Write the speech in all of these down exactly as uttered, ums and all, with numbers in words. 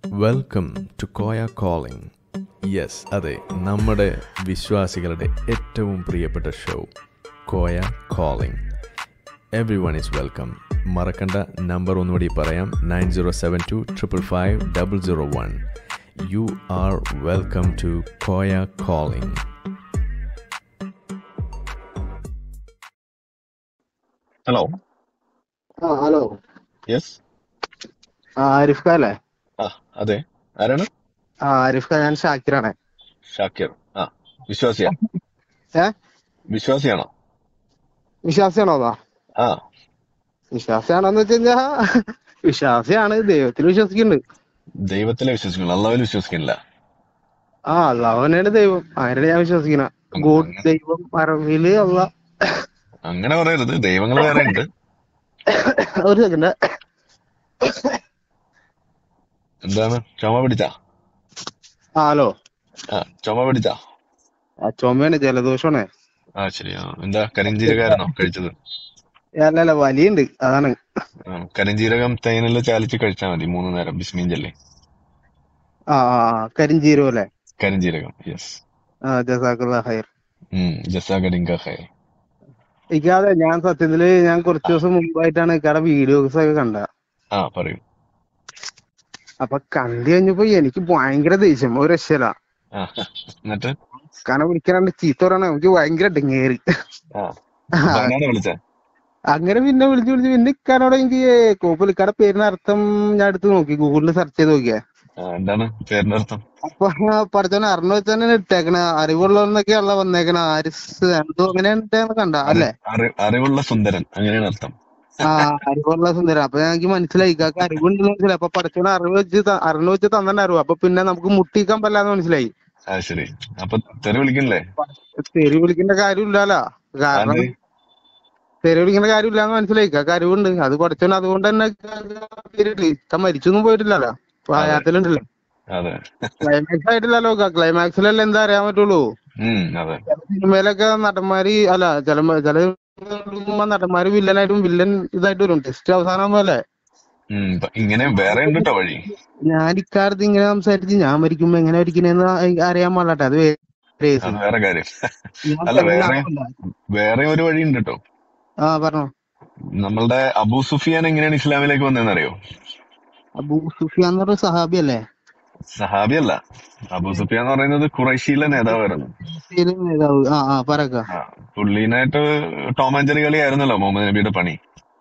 Welcome to Koya calling. Yes, അതെ, നമ്മുടെ വിശ്വാസികളുടെ ഏറ്റവും പ്രിയപ്പെട്ട show Koya calling. Everyone is welcome. മറക്കണ്ട നമ്പർ ഒന്നുകൂടി പറയാം, nine zero seven two triple five double zero one. You are welcome to Koya calling. Hello. ആ ഹലോ. യെസ്. ആ ആരിഫ് ഖാൻ അല്ലേ? ആ അതെ, ആരാണ്? ആ ആരിഫ് ഖാൻ, ഞാൻ ഷാക്കിറാണ്. ഷാക്കിർ. ആ, വിശ്വാസിയാ? ഏ വിശ്വാസിയാണോ? വിശ്വാസിയാണോ? അതാ ആ, വിശ്വാസിയാണോന്ന് വെച്ച് കഴിഞ്ഞാ വിശ്വാസിയാണ്, ദൈവത്തിൽ വിശ്വസിക്കുന്നുണ്ട്. ദൈവത്തിലെ വിശ്വസിക്കുന്നു, അള്ളാഹുവിൽ വിശ്വസിക്കുന്നില്ല. ആ അള്ളാഹുവിനാണ് ദൈവം, ആരുടെ ഞാൻ വിശ്വസിക്കണ. അങ്- ഗോഡ് അങ്ങ- ദൈവം, അറബിയില് അള്ളാ. അങ്ങനെ പറയരുത്, ദൈവങ്ങൾ വേറെ ഉണ്ട്. ഒരു സെക്കൻഡ്. എന്താണ്, ചുമ പിടിച്ചാ? ആ ഹലോ. ആ, ചുമ പിടിച്ചാ? ആ ചുമയാണ്, ജലദോഷമാണ്. ആ ശരി. ആ, എന്താ കരിഞ്ജീരകായിരുന്നോ കഴിച്ചത്? അല്ല അല്ല, വലിയുണ്ട്, അതാണ്. ആ, കരിഞ്ജീരകം തേനിൽ ചാലിച്ച് കഴിച്ചാൽ മതി മൂന്ന് നേരം, ബിസ്മീൻ ചൊല്ലി. ആ ആ ആ, കരിഞ്ചീരോ അല്ലേ? കരിഞ്ജീരകം, യെസ്. ആ ജസാഖുല്ലാ ഖൈർ. ജസാകരിങ്ക ഖൈർ. ഇക്കാതെ ഞാൻ സത്യത്തില് ഞാൻ കുറച്ച് ആ ദിവസം മുമ്പായിട്ടാണ് ഇക്കാടെ വീഡിയോസ് ഒക്കെ കണ്ട. ആ, പറയൂ. അപ്പൊ കണ്ടു കഴിഞ്ഞപ്പോ എനിക്ക് ഭയങ്കര ദേഷ്യം, ഒരു രക്ഷയില്ല. ആ, എന്നിട്ട്? കാരണം വിളിക്കാണ്ട് ചീത്ത പറയണ എനിക്ക് ഭയങ്കര ഡെങ്ങേറി. ആ, അപ്പൊ എന്നാണ് വിളിച്ചേ? അങ്ങനെ പിന്നെ വിളിച്ച് വിളിച്ച് പിന്നെ ഇക്കാനോട് എനിക്ക് കോപ്പിൽ ഇക്കാടെ പേരിന് അർത്ഥം ഞാൻ എടുത്ത് നോക്കി, ഗൂഗിളിൽ സെർച്ച് ചെയ്ത് നോക്കിയാ. ആ, എന്താണ് പേരിന്റെ അർത്ഥം? അപ്പൊ പഠിച്ചവനെ അറിഞ്ഞു വെച്ചാൽ ഇട്ടേക്കണ, അറിവുള്ളവന്നൊക്കെയുള്ള വന്നേക്കണ, ആരിസ് എന്തോ അങ്ങനെ കണ്ട അറി അല്ലേ? അറി- അറിവുള്ള സുന്ദരൻ, അങ്ങനെയാണ് അർത്ഥം. ആ അറിവുള്ള സുന്ദരം. അപ്പൊ എനിക്ക് മനസ്സിലായി ഇക്കാക്ക് അറിവുണ്ടെന്ന് മനസ്സിലായി. അപ്പൊ പഠിച്ചവനെ അറിവ് വെച്ച് ത- അറിവ് വെച്ച് തന്നെ അറിവ്. അപ്പൊ പിന്നെ നമുക്ക് മുട്ടിക്കാൻ പറ്റില്ലാന്ന് മനസ്സിലായി. ആ ശരി. അപ്പൊ തെറി വിളിക്കണില്ലേ? തെറി വിളിക്കേണ്ട കാര്യമില്ലല്ലോ, കാരണം അത് തെറി വിളിക്കേണ്ട കാര്യമില്ലാന്ന് മനസ്സിലായി. ഇക്കാക്ക് അറിവുണ്ട്, അത് പഠിച്ചവൻ അതുകൊണ്ട് തന്നെ പേരിട്ട് ഇക്ക മരിച്ചൊന്നും പോയിട്ടില്ലല്ലോ, അതെ ഹയാത്തിലുണ്ടല്ലോ. അതെ. ക്ലൈമാക്സ് ആയിട്ടില്ലല്ലോ, ക്ലൈമാക്സിലല്ലേ എന്താ അറിയാൻ പറ്റുള്ളൂ. ഉം അതെ. ചില സിനിമയിലൊക്കെ നടന്മാര് അല്ല ചില ചില നടന്മാര് വില്ലനായിട്ടും വില്ലൻ ഇതായിട്ട് വരും, ടെസ്റ്റ് അവസാനം പോലെ. ഉം ഇപ്പൊ ഇങ്ങനെ വേറെ ഉണ്ട് ട്ടോ വഴി. ഞാൻ ഇക്കാലത്ത് ഇങ്ങനെ സംസാരിച്ച് ഞാൻ മരിക്കുമ്പോ എങ്ങനെ മരിക്കണേന്ന് അറിയാൻ പാടില്ലാട്ടെ, അത് വേറെ കേസ്. അത് വേറെ കാര്യം. ഞാൻ അല്ല, വേറെ പെണ്ണാണല്ല. വേറെ ഒരു വഴി ഉണ്ട് ട്ടോ. ആ പറഞ്ഞോ. നമ്മളുടെ അബൂ സുഫിയാൻ എങ്ങനെയാണ് ഇസ്ലാമിലേക്ക് വന്നതെന്ന് അറിയോ? അബൂ സുഫിയാൻ എന്ന് പറഞ്ഞ സഹാബി അല്ലേ? സഹാബി അല്ല. അബൂ സുഫിയാൻ എന്ന് പറയുന്നത് ഖുറൈശിയിലെ നേതാവായിരുന്നു. പേര് നേതാവ്. ആ ആ പറക്ക. ആ, പുള്ളീനായിട്ട് ടോം ആൻഡ് ജെറി കളിയായിരുന്നല്ലോ മുഹമ്മദ് നബിയുടെ പണി.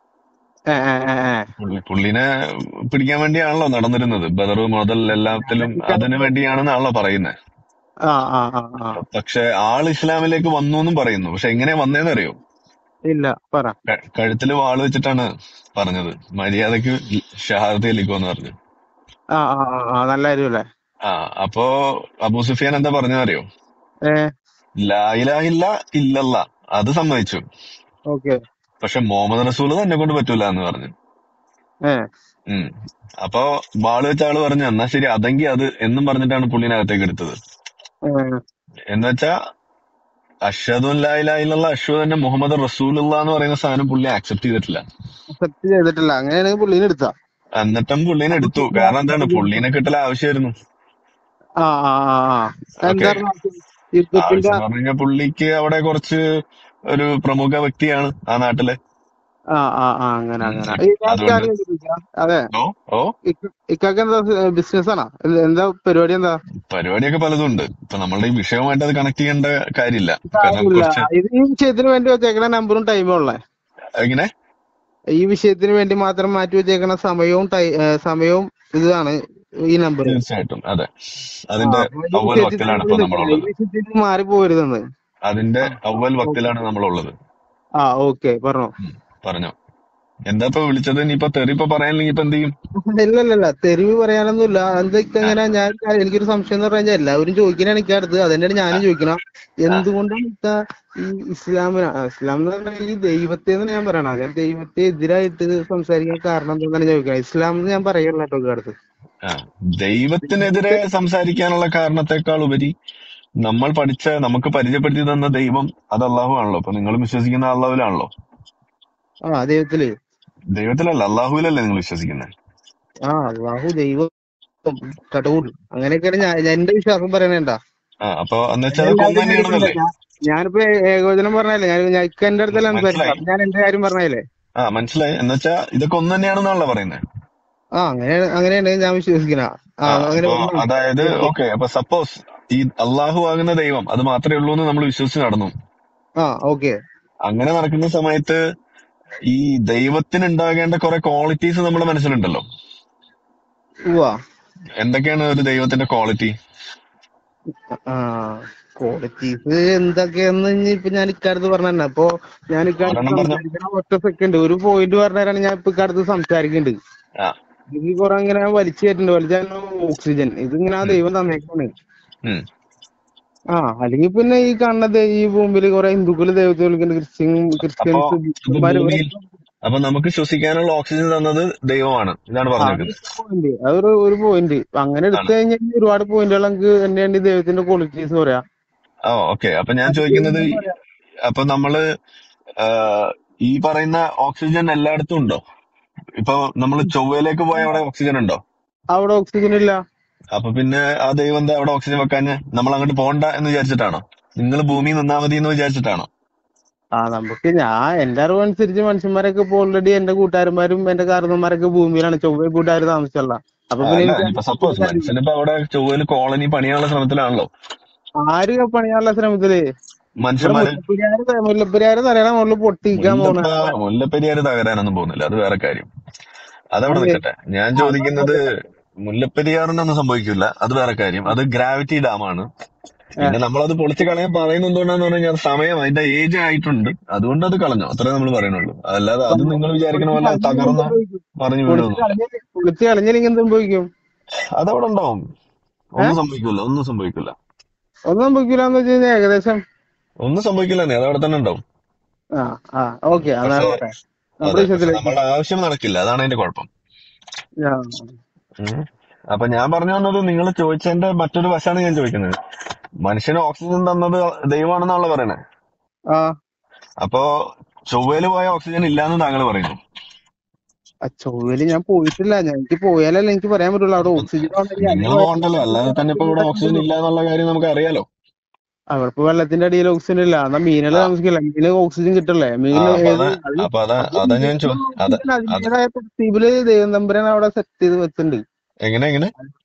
ഏ ഏ ഏ ഏ. പുള്ളി പുള്ളിനെ പിടിക്കാൻ വേണ്ടിയാണല്ലോ നടന്നിരുന്നത്. ബദർ മുതൽ എല്ലാത്തിലും അതിനു വേണ്ടിയാണെന്നാണല്ലോ പറയുന്നത്. ആ ആ ആ ആ. പക്ഷെ ആൾ ഇസ്ലാമിലേക്ക് വന്നു എന്നും പറയുന്നു. പക്ഷെ എങ്ങനെയാ വന്നേന്ന് അറിയോ? ഇല്ല പറ. ക- കഴുത്തില് വാള് വെച്ചിട്ടാണ് പറഞ്ഞത്, മര്യാദക്ക് ഷഹാദത്ത് ചൊല്ലിക്കോന്ന് പറഞ്ഞു. ആ ആ ആ ആ, നല്ല കാര്യമല്ലേ? ആ, അപ്പോ അബൂ സുഫിയാൻ എന്താ പറഞ്ഞറിയോ? ഏ ലാ ഇലാഹ ഇല്ല ഇല്ലല്ല, അത് സമ്മതിച്ചു. ഓക്കെ. പക്ഷെ മുഹമ്മദ് റസൂൽ തന്നെ കൊണ്ട് പറ്റൂല എന്ന് പറഞ്ഞു. ഏ ഉം അപ്പൊ വാള് വെച്ച ആള് പറഞ്ഞു, എന്നാ ശരി അതെങ്കി അത് എന്നും പറഞ്ഞിട്ടാണ് പുള്ളിനകത്തേക്ക് എടുത്തത്. എന്ന് വെച്ചാ അഷ്ഹദു അൻ ലാ ഇലാഹ ഇല്ലല്ലാഹ്, അഷ്ഹദു അന്ന മുഹമ്മദ് റസൂലുള്ളാഹ് എന്ന് പറയുന്ന സാധനം പുള്ളി ആക്സെപ്റ്റ് ചെയ്തിട്ടില്ല. അക്സെപ്റ്റ് ചെയ്തിട്ടില്ല. അങ്ങനെയാണെങ്കിൽ പുള്ളീനെ എടുത്താ. എന്നിട്ടും പുള്ളീനെ അപ്പൊ എടുത്തു. പിന്നെ കാരണം എന്താണ്, പുള്ളീനെ കിട്ടൽ ആവശ്യമായിരുന്നു. ആ ആ ആ ആ ഓക്കെ. എന്തായിരുന്നു ആവശ്യം? യുദ്ധത്തിന്റെ. ആവശ്യം പറഞ്ഞു കഴിഞ്ഞാൽ പുള്ളിക്ക് അവിടെ കുറച്ച് ഒരു പ്രമുഖ വ്യക്തിയാണ് ആ നാട്ടിലെ. ആ ആ ആ അങ്ങനെ ഉം, അങ്ങനെ. ഇ- ഈ അതുകൊണ്ട് കാര്യം ചോദിച്ചാ, അതെ, ഓ ഓ ഇക്ക- ഇക്കാക്ക് എന്താ ബിസിനസ് ആണോ? എന്ത്- എന്താ പരിപാടി? എന്താ പരിപാടിയൊക്കെ പലതും ഉണ്ട്. ഇപ്പൊ നമ്മളുടെ ഈ വിഷയവുമായിട്ട് അത് കണക്ട് ചെയ്യേണ്ട കാര്യമില്ല. കാരണം കാര്യമില്ല. കുറച്ച് ഇത് ഈ വിഷയത്തിന് വേണ്ടി വെച്ചേക്കണ നമ്പറും ടൈമും ഉള്ളേ. എങ്ങനെ ഈ വിഷയത്തിന് വേണ്ടി മാത്രം മാറ്റി വെച്ചേക്കണ സമയവും ടൈ- ഏ, സമയവും ഇതാണ് ഈ നമ്പർ. തീർച്ചയായിട്ടും അതെ. ആ അതിന്റെ അപ്പൊ ഈ അവൽ വിഷയത്തിൽ വക്കലാണ് നമ്മൾ ഇപ്പൊ നിൽക്കില്ല, ഈ നമ്മളുള്ളത്. വിഷയത്തിൽ മാറി പോരുതെന്ന്. അതിന്റെ ആ അവൽ ഓക്കെ. വക്കലാണ് നമ്മളുള്ളത്. ആ ഓക്കെ പറഞ്ഞോ. ഉം, പറഞ്ഞോ. എന്താ ഇപ്പൊ വിളിച്ചത്? ഇനിയിപ്പൊ തെറി ഇപ്പൊ പറയാനില്ലെങ്കിൽ ഇപ്പൊ എന്ത് ചെയ്യും? ഇല്ല ഇല്ല ഇല്ല, തെരുവ് പറയാനൊന്നുമില്ല. എന്തൊക്കെ ആ എങ്ങനെ ഞാൻ എനിക്കൊരു സംശയം എന്ന് പറഞ്ഞാൽ എല്ലാവരും ചോദിക്കണ എനിക്ക് അടുത്ത് അതന്നെയാണ് ആ ഞാനും ചോദിക്കണം. ആ എന്തുകൊണ്ടാണ് ഇക്ക ഈ ഇസ്ലാമിന് ആ, ഇസ്ലാം എന്ന് പറഞ്ഞാൽ ഈ ദൈവത്തെ എന്ന് ഞാൻ പറയണം, ഞാൻ ദൈവത്തെ എതിരായിട്ട് സംസാരിക്കാൻ കാരണം എന്താണെന്നാണ് ചോദിക്കണം. ഇസ്ലാം എന്ന് ഞാൻ പറയുള്ളൂ കേട്ടോ ഇക്ക അടുത്ത്. ആ ദൈവത്തിനെതിരെ ദൈവത്തെ സംസാരിക്കാനുള്ള കാരണത്തെക്കാൾ ഉപരി നമ്മൾ പഠിച്ച, നമുക്ക് പരിചയപ്പെടുത്തി തന്ന ദൈവം അത് അള്ളാഹു ആണല്ലോ. അപ്പൊ നിങ്ങൾ വിശ്വസിക്കുന്ന അള്ളാഹുവിലാണല്ലോ. ആ ദൈവത്തില് ദൈവത്തിലല്ല, അള്ളാഹുവിലല്ലേ നിങ്ങൾ വിശ്വസിക്കുന്നത്? ആ അള്ളാഹു ദൈവം കടൂൾ അങ്ങനെയൊക്കെയാണ് ഞാൻ ഞാൻ- എന്റെ വിശ്വാസം പറയണേണ്ട. ആ അപ്പൊ എന്ന് വെച്ചാൽ അതൊക്കെ ഒന്ന് എല്ലാവരും വിചാരിക്കണ്ട തന്നെയാണെന്നല്ലേ? ഞാൻ ഞാനിപ്പോ ഏ- ഏകോചനം പറഞ്ഞല്ലേ, ഞാൻ ഞാൻ ഇക്ക എന്റെ മ- അടുത്തല്ല സംസാരിക്കുന്നത്, മനസ്സിലായി. അപ്പൊ ഞാൻ എന്റെ കാര്യം പറഞ്ഞല്ലേ. ആ മനസ്സിലായി. എന്ന് വെച്ചാ ഇതൊക്കെ ഒന്ന് തന്നെയാണെന്നാണല്ലോ പറയുന്നത്. ആ അങ്ങനെയാണ് അങ്ങനെയാണ് ഞാൻ വിശ്വസിക്കുന്ന. ആ ആ അങ്ങനെ അപ്പൊ ഒന്നും അതായത് ഓക്കെ, അപ്പൊ സപ്പോസ് ഈ അള്ളാഹു ആകുന്ന ദൈവം അത് മാത്രമേ ഉള്ളൂ എന്ന് നമ്മൾ വിശ്വസിച്ച് നടന്നു. ആ ഓക്കെ. അങ്ങനെ നടക്കുന്ന സമയത്ത് ഈ ദൈവത്തിന് ഉണ്ടാകേണ്ട കുറെ ക്വാളിറ്റീസ് നമ്മുടെ മനസ്സിലുണ്ടല്ലോ. ഉവാ. എന്തൊക്കെയാണ് ഒരു ദൈവത്തിന്റെ ക്വാളിറ്റി? ആ ക്വാളിറ്റീസ് എന്തൊക്കെയെന്ന് ഇനിയിപ്പൊ ഞാൻ ഇക്കാലത്ത് പറഞ്ഞ അപ്പൊ ഞാൻ ഇക്കാലത്ത് ഒരെണ്ണം പറഞ്ഞോ. സംസാരിക്കണ ഒറ്റ സെക്കൻഡ് ഒരു പോയിന്റ് പറഞ്ഞാലാണ് ഞാൻ ഇപ്പൊ ഇക്കാലത്ത് സംസാരിക്കുന്നുണ്ട്. ആ ഇത് കുറെ ഇങ്ങനെ വലിച്ചു കയറ്റുന്നുണ്ട്. വലിച്ചാൽ ഓക്സിജൻ ഇതിങ്ങനെ ആ ഉം, ദൈവം തന്നേക്കാണ്. ഉം. ആ അല്ലെങ്കിൽ പിന്നെ ഈ കാണുന്നത് ഈ ഭൂമിയിൽ കുറെ ഹിന്ദുക്കള് ദൈവത്തെ വിളിക്കുന്നുണ്ട്, ക്രിസ്ത്യൻ അപ്പോ ക്രിസ്ത്യൻസ് ഇത് ബുദ്ധന്മാര് ഭൂമിയിൽ ഇവരൊക്കെ. അപ്പൊ നമുക്ക് ശ്വസിക്കാനുള്ള ഓക്സിജൻ തന്നത് ദൈവമാണ്, ഇതാണ് ആ പറഞ്ഞേക്കുന്നത്. പോയിന്റ് അതൊരു ഒരു പോയിന്റ് അങ്ങനെ എടുത്തു ആണ്. കഴിഞ്ഞാൽ ഒരുപാട് പോയിന്റുകൾ നമുക്ക് എന്നെയാണ് ഈ ദൈവത്തിന്റെ ക്വാളിറ്റീസ് പറയാം. ഓ ഓക്കെ. അപ്പൊ ഞാൻ അത് ചോദിക്കുന്നത് ദൈവം ഈ- പറയാം. അപ്പൊ നമ്മള് ആ, ഈ പറയുന്ന ഓക്സിജൻ എല്ലായിടത്തും ഉണ്ടോ? ഇപ്പൊ നമ്മൾ ചൊവ്വയിലേക്ക് പോയ അവിടെ ഓക്സിജൻ ഉണ്ടോ? അവിടെ ഓക്സിജൻ ഇല്ല. അപ്പൊ പിന്നെ ആ ദൈവം എന്താ അവിടെ ഓക്സിജൻ വെക്കാഞ്ഞ്? നമ്മൾ അങ്ങോട്ട് പോകണ്ട എന്ന് വിചാരിച്ചിട്ടാണോ? നിങ്ങൾ ഭൂമിയിൽ നിന്നാ മതി എന്ന് വിചാരിച്ചിട്ടാണോ? ആ നമുക്ക് ഞാൻ എന്റെ അറിവനുസരിച്ച് മനുഷ്യന്മാരൊക്കെ ഇപ്പൊ ഓൾറെഡി എന്റെ കൂട്ടുകാരന്മാരും എന്റെ കാരണന്മാരൊക്കെ ഭൂമിയിലാണ്, ചൊവ്വ കൂട്ടുകാർ താമസിച്ചല്ല. അപ്പൊ ആ, പിന്നെ അല്ല എനിക്ക് ഇപ്പൊ അതിനെക്കുറിച്ച് സപ്പോസ് അറിയില്ല. മനുഷ്യനിപ്പോ അവിടെ ചൊവ്വയിൽ കോളനി പണിയാനുള്ള ശ്രമത്തിലാണല്ലോ ആര് പണിയാനുള്ള ശ്രമത്തില് ഇവിടെ മനുഷ്യന്മാര്. മുല്ലപ്പെരിയാറ് മുല്ലപ്പെരിയാറ് തലയുടെ മുകളിൽ പൊട്ടിക്കാൻ പോണ. മുല്ലപ്പ മുല്ലപ്പെരിയാര് തകരാനൊന്നും പോകുന്നില്ല, അത് വേറെ കാര്യം. അതവിടെ അത് നിൽക്കട്ടെ. ഞാൻ ആ, ചോദിക്കുന്നത് അതൊക്കെ. മുല്ലപ്പെരിയാറിനൊന്നും സംഭവിക്കില്ല, അത് വേറെ കാര്യം. അത് ഗ്രാവിറ്റി ഡാമാണ്. ഏ, പിന്നെ നമ്മളത് പൊളിച്ച് കളയാൻ പറയുന്നത് എന്തുകൊണ്ടാന്ന് പറഞ്ഞാൽ സമയം അതിന്റെ ഏജ് ആയിട്ടുണ്ട്, അതുകൊണ്ട് അത് കളഞ്ഞു, അത്രേ നമ്മൾ പറയുന്നുള്ളൂ. അല്ലാതെ അത് നിങ്ങൾ വിചാരിക്കണ പൊളിച്ച് പോലെ അത് കളഞ്ഞില്ലെങ്കിൽ എന്ത് തകർന്ന് സംഭവിക്കും? പറഞ്ഞു പൊളിച്ച് വീഴൊന്നുമില്ല. കളഞ്ഞ പൊളിച്ച് കളഞ്ഞില്ലെങ്കിൽ എന്ത് സംഭവിക്കും? അതവിടെ ഉണ്ടാവും. ഒന്നും ഏഹ് സംഭവിക്കില്ല, ഒന്നും സംഭവിക്കില്ല, ഒന്നും സംഭവിക്കില്ലാന്ന് വെച്ച് കഴിഞ്ഞാൽ ഏകദേശം. ഒന്നും സംഭവിക്കില്ല. അത് അവിടെ തന്നെ ഉണ്ടാവും. ആ ആ ഓക്കെ എന്നാ പക്ഷെ പോട്ടെ നമ്മുടെ അതെ, പക്ഷെ വിഷയത്തിലേക്ക്. നമ്മളുടെ ആവശ്യം നടക്കില്ല, അതാണ് അതിന്റെ കുഴപ്പം. ആ ഉം. അപ്പൊ ഞാൻ പറഞ്ഞു വന്നത്, നിങ്ങൾ ചോദിച്ചതിന്റെ മറ്റൊരു വശമാണ് ഞാൻ ചോദിക്കുന്നത്. മനുഷ്യന് ഓക്സിജൻ തന്നത് ദൈവമാണെന്നാണല്ലോ പറയണേ. ആ അപ്പോ ചൊവ്വയിൽ പോയ ഓക്സിജൻ ഇല്ലാന്ന് താങ്കൾ പറയുന്നു. ആ, ചൊവ്വയില് ഞാൻ പോയിട്ടില്ല. ഞാൻ എനിക്ക് പോയാലല്ലേ എനിക്ക് പറയാൻ പറ്റുള്ളൂ അവിടെ അപ്പൊ ഓക്സിജൻ ഉണ്ടെങ്കിൽ നിങ്ങൾ അതിന് പോകണ്ടല്ലോ, അല്ലാതെ തന്നെ ഇപ്പൊ ഇവിടെ ഓക്സിജൻ പറ്റുള്ളൂ. ഇല്ല എന്നുള്ള കാര്യം നമുക്ക് അറിയാലോ. അവിടെ ഇപ്പൊ വെള്ളത്തിന്റെ അടിയിൽ ഓക്സിജൻ ഇല്ല. എന്നാ മീനുകൾ ആ താമസിക്കില്ല, മീന് ഓക്സിജൻ കിട്ടല്ലേ ആ മീന് അപ്പൊ ഏത് അതാ അത്. അപ്പൊ അതാ അത് അതാ ഞാൻ ചോ മീനിന് അത ഓക്സിജൻ അത് അതിന്റേതായ തരത്തില് ദൈവം തമ്പുരാൻ അവിടെ സെറ്റ് ചെയ്ത് വെച്ചിട്ടുണ്ട്. എങ്ങനെ എങ്ങനെ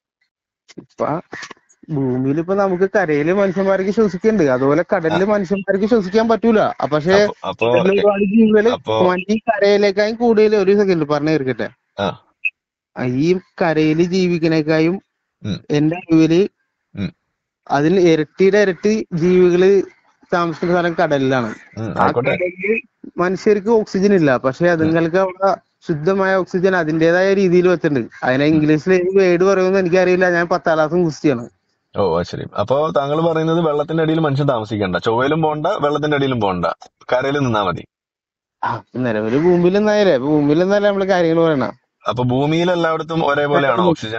ഇപ്പൊ ഭൂമിയിൽ ഇപ്പൊ നമുക്ക് കരയില് മനുഷ്യന്മാർക്ക് ശ്വസിക്കുന്നുണ്ട്, അതുപോലെ ആ, കടലില് മനുഷ്യന്മാർക്ക് ശ്വസിക്കാൻ പറ്റൂല. അ, പക്ഷെ അപ്പൊ അപ്പൊ കടലിൽ എ- ഒരുപാട് ജീവികള് അപ്പൊ ഈ കരയിലേക്കായും കൂടുതൽ. ഒരു സെക്കൻഡ് പറഞ്ഞു തീർക്കട്ടെ. ആ ആ, ഈ കരയില് ജീവിക്കണേക്കായും ഉം എന്റെ അറിവില് ഉം അതിൽ ഇരട്ടിയുടെ ഇരട്ടി ജീവികള് താമസിക്കുന്ന സ്ഥലം കടലിലാണ്. ഉം ആ ആയിക്കോട്ടെ. കടലില് മനുഷ്യർക്ക് ഓക്സിജൻ ഇല്ല, പക്ഷെ ഉം അതുങ്ങൾക്ക് അവിടെ ശുദ്ധമായ ഓക്സിജൻ അതിന്റേതായ രീതിയിൽ വെച്ചിട്ടുണ്ട്. അതിനെ ഉം ഇംഗ്ലീഷിൽ ഏത് വേർഡ് പറയുമെന്ന് എനിക്കറിയില്ല. ഞാൻ പത്താം ക്ലാസ്സും കുസ്തിയാണ്. ഓ അത് ശരി. അപ്പൊ താങ്കൾ പറയുന്നത് വെള്ളത്തിന്റെ അടിയിൽ മനുഷ്യൻ താമസിക്കണ്ട, ചൊവ്വയിലും പോണ്ട, വെള്ളത്തിന്റെ അടിയിലും പോണ്ട, കരയിൽ നിന്നാ മതി. ആ നിലവില് ഭൂമിയിൽ നിന്നായാലേ ഭൂമിയിൽ നിന്നല്ലേ നമ്മള് കാര്യങ്ങൾ പറയണ. അപ്പൊ ഭൂമിയിൽ എല്ലായിടത്തും ഒരേപോലെയാണോ ഓക്സിജൻ?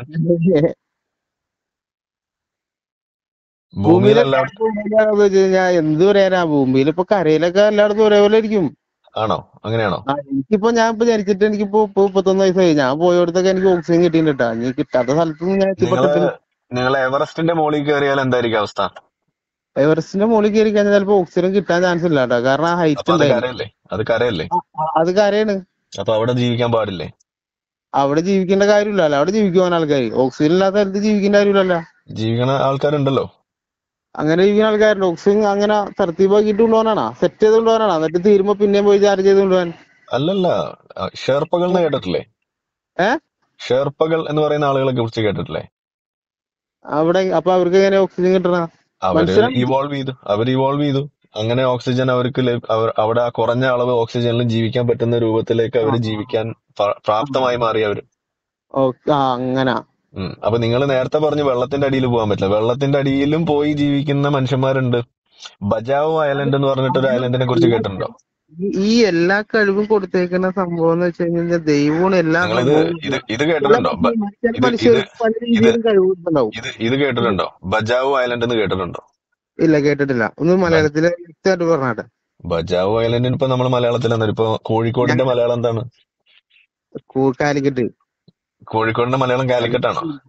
ഭൂമിയിൽ ഭൂമിയിലെ എല്ലായിടത്തും വെച്ച് കഴിഞ്ഞാൽ എന്ത് പറയാനാ, ഭൂമിയിൽ ഇപ്പൊ കരയിലൊക്കെ എല്ലായിടത്തും ഒരേപോലെ ഇരിക്കും. ആണോ? അങ്ങനെയാണോ? ആ എനിക്കിപ്പോ ഞാൻ ഇപ്പൊ ജനിച്ചിട്ട് എനിക്കിപ്പോ ഇപ്പൊ മുപ്പത്തൊന്ന് വയസ്സായി. ഞാൻ പോയടത്തൊക്കെ എനിക്ക് ഓക്സിജൻ കിട്ടിയിട്ടുണ്ട് കേട്ടാ. ഇനി കിട്ടാത്ത സ്ഥലത്തൊന്നും ഞാൻ നിങ്ങള് എത്തിപ്പെട്ടിട്ടുണ്ട്. നിങ്ങൾ എവറസ്റ്റിന്റെ മുകളിൽ കയറിയാൽ എന്തായിരിക്കും അവസ്ഥ? എവറസ്റ്റിന്റെ മുകളിൽ കയറി കഴിഞ്ഞാൽ ചിലപ്പോ ഓക്സിജൻ കിട്ടാൻ ചാൻസ് ഇല്ല കേട്ടോ, കാരണം ആ അപ്പൊ ഹൈറ്റ് അത് ഉണ്ടായിരുന്നു. കരയല്ലേ? അത് കരയല്ലേ? അത് കരയാണ്. അപ്പൊ അവിടെ ജീവിക്കാൻ പാടില്ലേ? അവിടെ ജീവിക്കേണ്ട കാര്യമില്ലല്ലോ, അവിടെ ജീവിക്കുവാൻ ആൾക്കാർ ഓക്സിജൻ ഇല്ലാത്ത സ്ഥലത്ത് ജീവിക്കേണ്ട കാര്യമില്ലല്ലോ. ജീവിക്കണ ആൾക്കാരുണ്ടല്ലോ. അങ്ങനെ ജീവിക്കുന്ന ആൾക്കാരുണ്ട്. ഓക്സിജൻ അങ്ങനെ തർത്തീബാക്കിയിട്ട് കൊണ്ടുപോകാനാണോ, സെറ്റ് ചെയ്ത് കൊണ്ടുപോകാനാണോ, എന്നിട്ട് തീരുമ്പോ പിന്നെയും പോയി ചാർജ് ചെയ്ത് കൊണ്ടുപോകാൻ. അല്ലല്ല, ആ, ഷെർപ്പകൾ എന്ന് കേട്ടിട്ടില്ലേ? ഏഹ് ഷെർപ്പകൾ എന്ന് പറയുന്ന ആളുകളെ കുറിച്ച് കേട്ടിട്ടില്ലേ? അവിടെ അപ്പൊ അവർക്ക് എങ്ങനെ ഓക്സിജൻ കിട്ടണ? അവര് മനുഷ്യരാണ്. ഇവോൾവ് ചെയ്തു, അവർ ഇവോൾവ് ചെയ്തു. അങ്ങനെ ഓക്സിജൻ അവർക്ക് ലഭ- അവർ അവിടെ ആ കുറഞ്ഞ അളവ് ഓക്സിജനിലും ജീവിക്കാൻ പറ്റുന്ന രൂപത്തിലേക്ക് ആ അവർ ജീവിക്കാൻ പ്ര- പ്രാപ്തമായി മാറി അവര്. ഓക്കെ ആ അങ്ങനെ. ഉം. അപ്പൊ നിങ്ങൾ നേരത്തെ പറഞ്ഞു വെള്ളത്തിന്റെ അടിയിൽ പോകാൻ പറ്റില്ല. വെള്ളത്തിന്റെ അടിയിലും പോയി ജീവിക്കുന്ന മനുഷ്യന്മാരുണ്ട്. ബജാവോ ഐലൻഡ് എന്ന് പറഞ്ഞിട്ടൊരു അവിടെ ഐലൻഡിനെ കുറിച്ച് എല്ലാ കേട്ടിട്ടുണ്ടോ? ഈ ഈ എല്ലാ കഴിവും കൊടുത്തേക്കുന്ന സംഭവം എന്ന് വെച്ച് കഴിഞ്ഞാൽ ദൈവമാണ് എല്ലാ നിങ്ങളിത് സംഭവവും. ഇത് ഇത് ചില കേട്ടിട്ടുണ്ടോ? ബ- മനുഷ്യർ ചില ഇത് ഇത് മനുഷ്യർക്ക് പല ഇത് രീതിയിലും കഴിവ് കൊടുത്തിട്ടുണ്ടാവും. ഇത് ഇത് കേട്ടിട്ടുണ്ടോ? ബജാവോ ഐലൻഡ് എന്ന് കേട്ടിട്ടുണ്ടോ? ഇല്ല കേട്ടിട്ടില്ല. ഒന്ന് ബ- മലയാളത്തില് വ്യക്തമായിട്ട് പറഞ്ഞാട്ടെ. ബജാവോ ഐലൻഡിന് ഇപ്പൊ നമ്മൾ മലയാളത്തിൽ എന്താണ് ഇപ്പൊ ഞാൻ കോഴിക്കോടിന്റെ മലയാളം എന്താണ്? കൂ- കാലിക്കറ്റ്. കോഴിക്കോടിന്റെ മലയാളം കാലിക്കറ്റാണോ?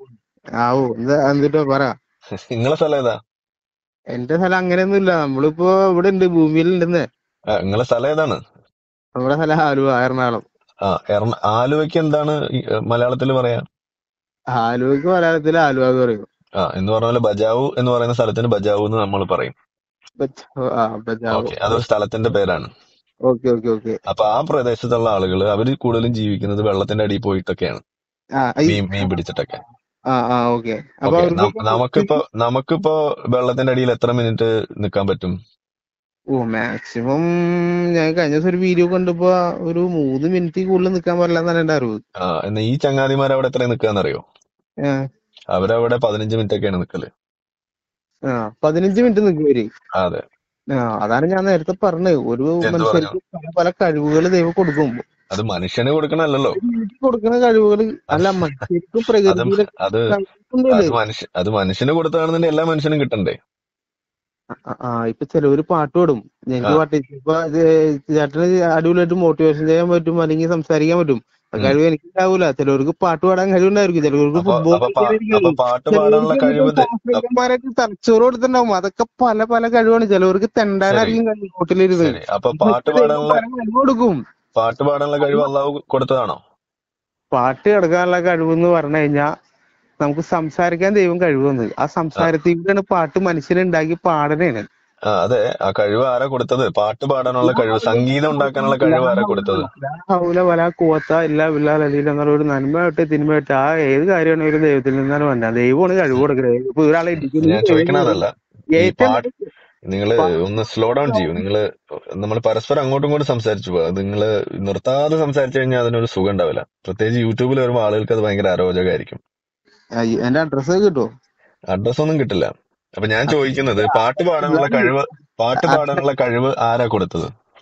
ആവോ എന്താ എന്നിട്ടോ പറ. നിങ്ങളെ സ്ഥലം ഏതാ? എന്റെ സ്ഥലം അങ്ങനെയൊന്നും ഇല്ല. നമ്മളിപ്പോ ഇവിടെ ഉണ്ട്, ഭൂമിയിൽ ഉണ്ടെന്ന്. ആ, നിങ്ങളെ സ്ഥലം ഏതാണ്? നമ്മുടെ സ്ഥലം ആലുവ, എറണാകുളം. ആ എറണ ആലുവയ്ക്ക് എന്താണ് മലയാളത്തിൽ പറയാ? ആലുവക്ക് മലയാളത്തിൽ ആലുവ എന്ന് പറയും. ആ എന്ന് പറഞ്ഞ പോലെ ബജാവു എന്ന് പറയുന്ന സ്ഥലത്തിന് ബജാവു എന്ന് നമ്മൾ പറയും. ബച്ചാവോ, ആ ബജാവോ. ഓക്കെ, അതൊരു സ്ഥലത്തിന്റെ പേരാണ്. Okay okay okay. അപ്പൊ ആ പ്രദേശത്തുള്ള ആളുകൾ അവര് കൂടുതലും ജീവിക്കുന്നത് വെള്ളത്തിന്റെ അടിയിൽ പോയിട്ടൊക്കെയാണ്, ആ ഈ മീൻ മീൻ പിടിച്ചിട്ടൊക്കെ. ആ ആ ഓക്കെ. അപ്പൊ ഓക്കെ, അവർക്ക് നമുക്കിപ്പോ നമുക്കിപ്പോ വെള്ളത്തിന്റെ അടിയിൽ എത്ര മിനിറ്റ് നിൽക്കാൻ പറ്റും? ഓ മാക്സിമം ഞാൻ കഴിഞ്ഞ ദിവസം ഒരു വീഡിയോ കണ്ടപ്പോ ഒരു മൂന്ന് മിനിറ്റ് കൂടുതൽ നിൽക്കാൻ പാടില്ല എന്നാണ് എന്റെ അറിവ്. ആ എന്നാ ഈ ചങ്ങാതിമാർ അവിടെ എത്ര നിൽക്കാന്നറിയോ? ആ അവരവിടെ പതിനഞ്ച് മിനിറ്റ് ഒക്കെയാണ് നിൽക്കല്. ആ പതിനഞ്ച് മിനിറ്റ് നിൽക്കുവര്. അതെ. ആ അതാണ് ഞാൻ നേരത്തെ പറഞ്ഞത്. ഒരു എന്ത് പറഞ്ഞു? മനുഷ്യർക്ക് പല പല കഴിവുകൾ ദൈവം കൊടുക്കും. അത് മനുഷ്യന് കൊടുക്കണല്ലോ. കൊടുക്കുന്ന കഴിവുകൾ അല്ല, മനുഷ്യർക്കും അത് പ്രകൃതിയിലൊക്കെ അത് കഴിവുണ്ടല്ലേ. അത് മനുഷ്യ അത് മനുഷ്യന് കൊടുത്താണെന്നുണ്ടെങ്കിൽ എല്ലാ മനുഷ്യനും കിട്ടണ്ടേ? ആ ആ, ഇപ്പൊ ചിലവര് പാട്ട് പാടും. ആ എനിക്ക് പാട്ട് ഇപ്പൊ ഇത് ചേട്ടന് അടിപൊളിയായിട്ട് മോട്ടിവേഷൻ ചെയ്യാൻ പറ്റും, അല്ലെങ്കിൽ സംസാരിക്കാൻ പറ്റും. ആ ഉം. കഴിവ് എനിക്കുണ്ടാവൂല. ചിലവർക്ക് പാട്ട് പാടാൻ കഴിവുണ്ടായിരിക്കും, ചിലവർക്ക് അപ്പൊ ഫുട്ബോൾ അപ്പൊ പാ- കളിക്കാനായിരിക്കും അപ്പൊ കഴിവ്. പാട്ട് പാടാനുള്ള ചിലവർക്ക് കഴിവ് ദ- അ- ശാസ്ത്രജ്ഞന്മാരൊക്കെ തലച്ചോറ് കൊടുത്തിട്ടുണ്ടാവും. അതൊക്കെ പല പല കഴിവാണ്. ചിലവർക്ക് ശരി തെണ്ടാനായിരിക്കും കഴിവ് റോട്ടിലിരുന്ന്. ശരി. അപ്പൊ പാട്ട് ഇതൊക്കെ ദൈവം പാടാനുള്ള പല കഴിവ് കൊടുക്കും. പാട്ട് പാടാനുള്ള കഴിവ് അള്ളാഹു കൊടുത്തതാണോ? പാട്ട് കിടക്കാനുള്ള കഴിവെന്ന് പറഞ്ഞു കഴിഞ്ഞാൽ നമുക്ക് സംസാരിക്കാൻ ദൈവം കഴിവ് തന്നത്. ആ ആ സംസാരത്തിലൂടെയാണ് പാട്ട് മനുഷ്യനുണ്ടാക്കി പാടണേണ്. ആ, അതെ. ആ കഴിവ് ആരാ കൊടുത്തത്? പാട്ട് പാടാനുള്ള കഴിവ്, സംഗീതം ഉണ്ടാക്കാനുള്ള കഴിവ് ആരാ കൊടുത്തത്? ഹൗല വല കൂവത്ത ഇല്ല ബില്ലാൽ അലിയിൽ എന്നുള്ള ഒരു നന്മയായിട്ട് തിന്മയായിട്ട് ആ ഏത് കാര്യമാണെങ്കിലും ദൈവത്തിൽ നിന്നാണ് വന്നത്. ദൈവമാണ് കഴിവ് കൊടുക്കുന്നത്. ഇപ്പൊ ഒരാളെ ഉം. ഇടിക്കുന്നത് ഞാൻ ചോദിക്കണ അതല്ല. ഈ ഏറ്റവും പാട്ട് നിങ്ങള് ഒന്ന് സ്ലോ ഡൗൺ ചെയ്യൂ. നിങ്ങള് നമ്മൾ പരസ്പരം അങ്ങോട്ടും ഇങ്ങോട്ടും സംസാരിച്ചു പോകുക. അത് നിങ്ങള് നിർത്താതെ സംസാരിച്ചു കഴിഞ്ഞാൽ അതിനൊരു സുഖം ഉണ്ടാവില്ല. പ്രത്യേകിച്ച് യൂട്യൂബിൽ വരുമ്പോൾ ആളുകൾക്ക് അത് ഭയങ്കര അരോചകമായിരിക്കും. എന്റെ അഡ്രസ് കിട്ടുമോ? അഡ്രസ് ഒന്നും കിട്ടില്ല. അപ്പൊ ഞാൻ ചോദിക്കുന്നത്, പാട്ട് പാടാനുള്ള കഴിവ് പാട്ട് പാടാനുള്ള കഴിവ് ആരാ കൊടുത്തത്?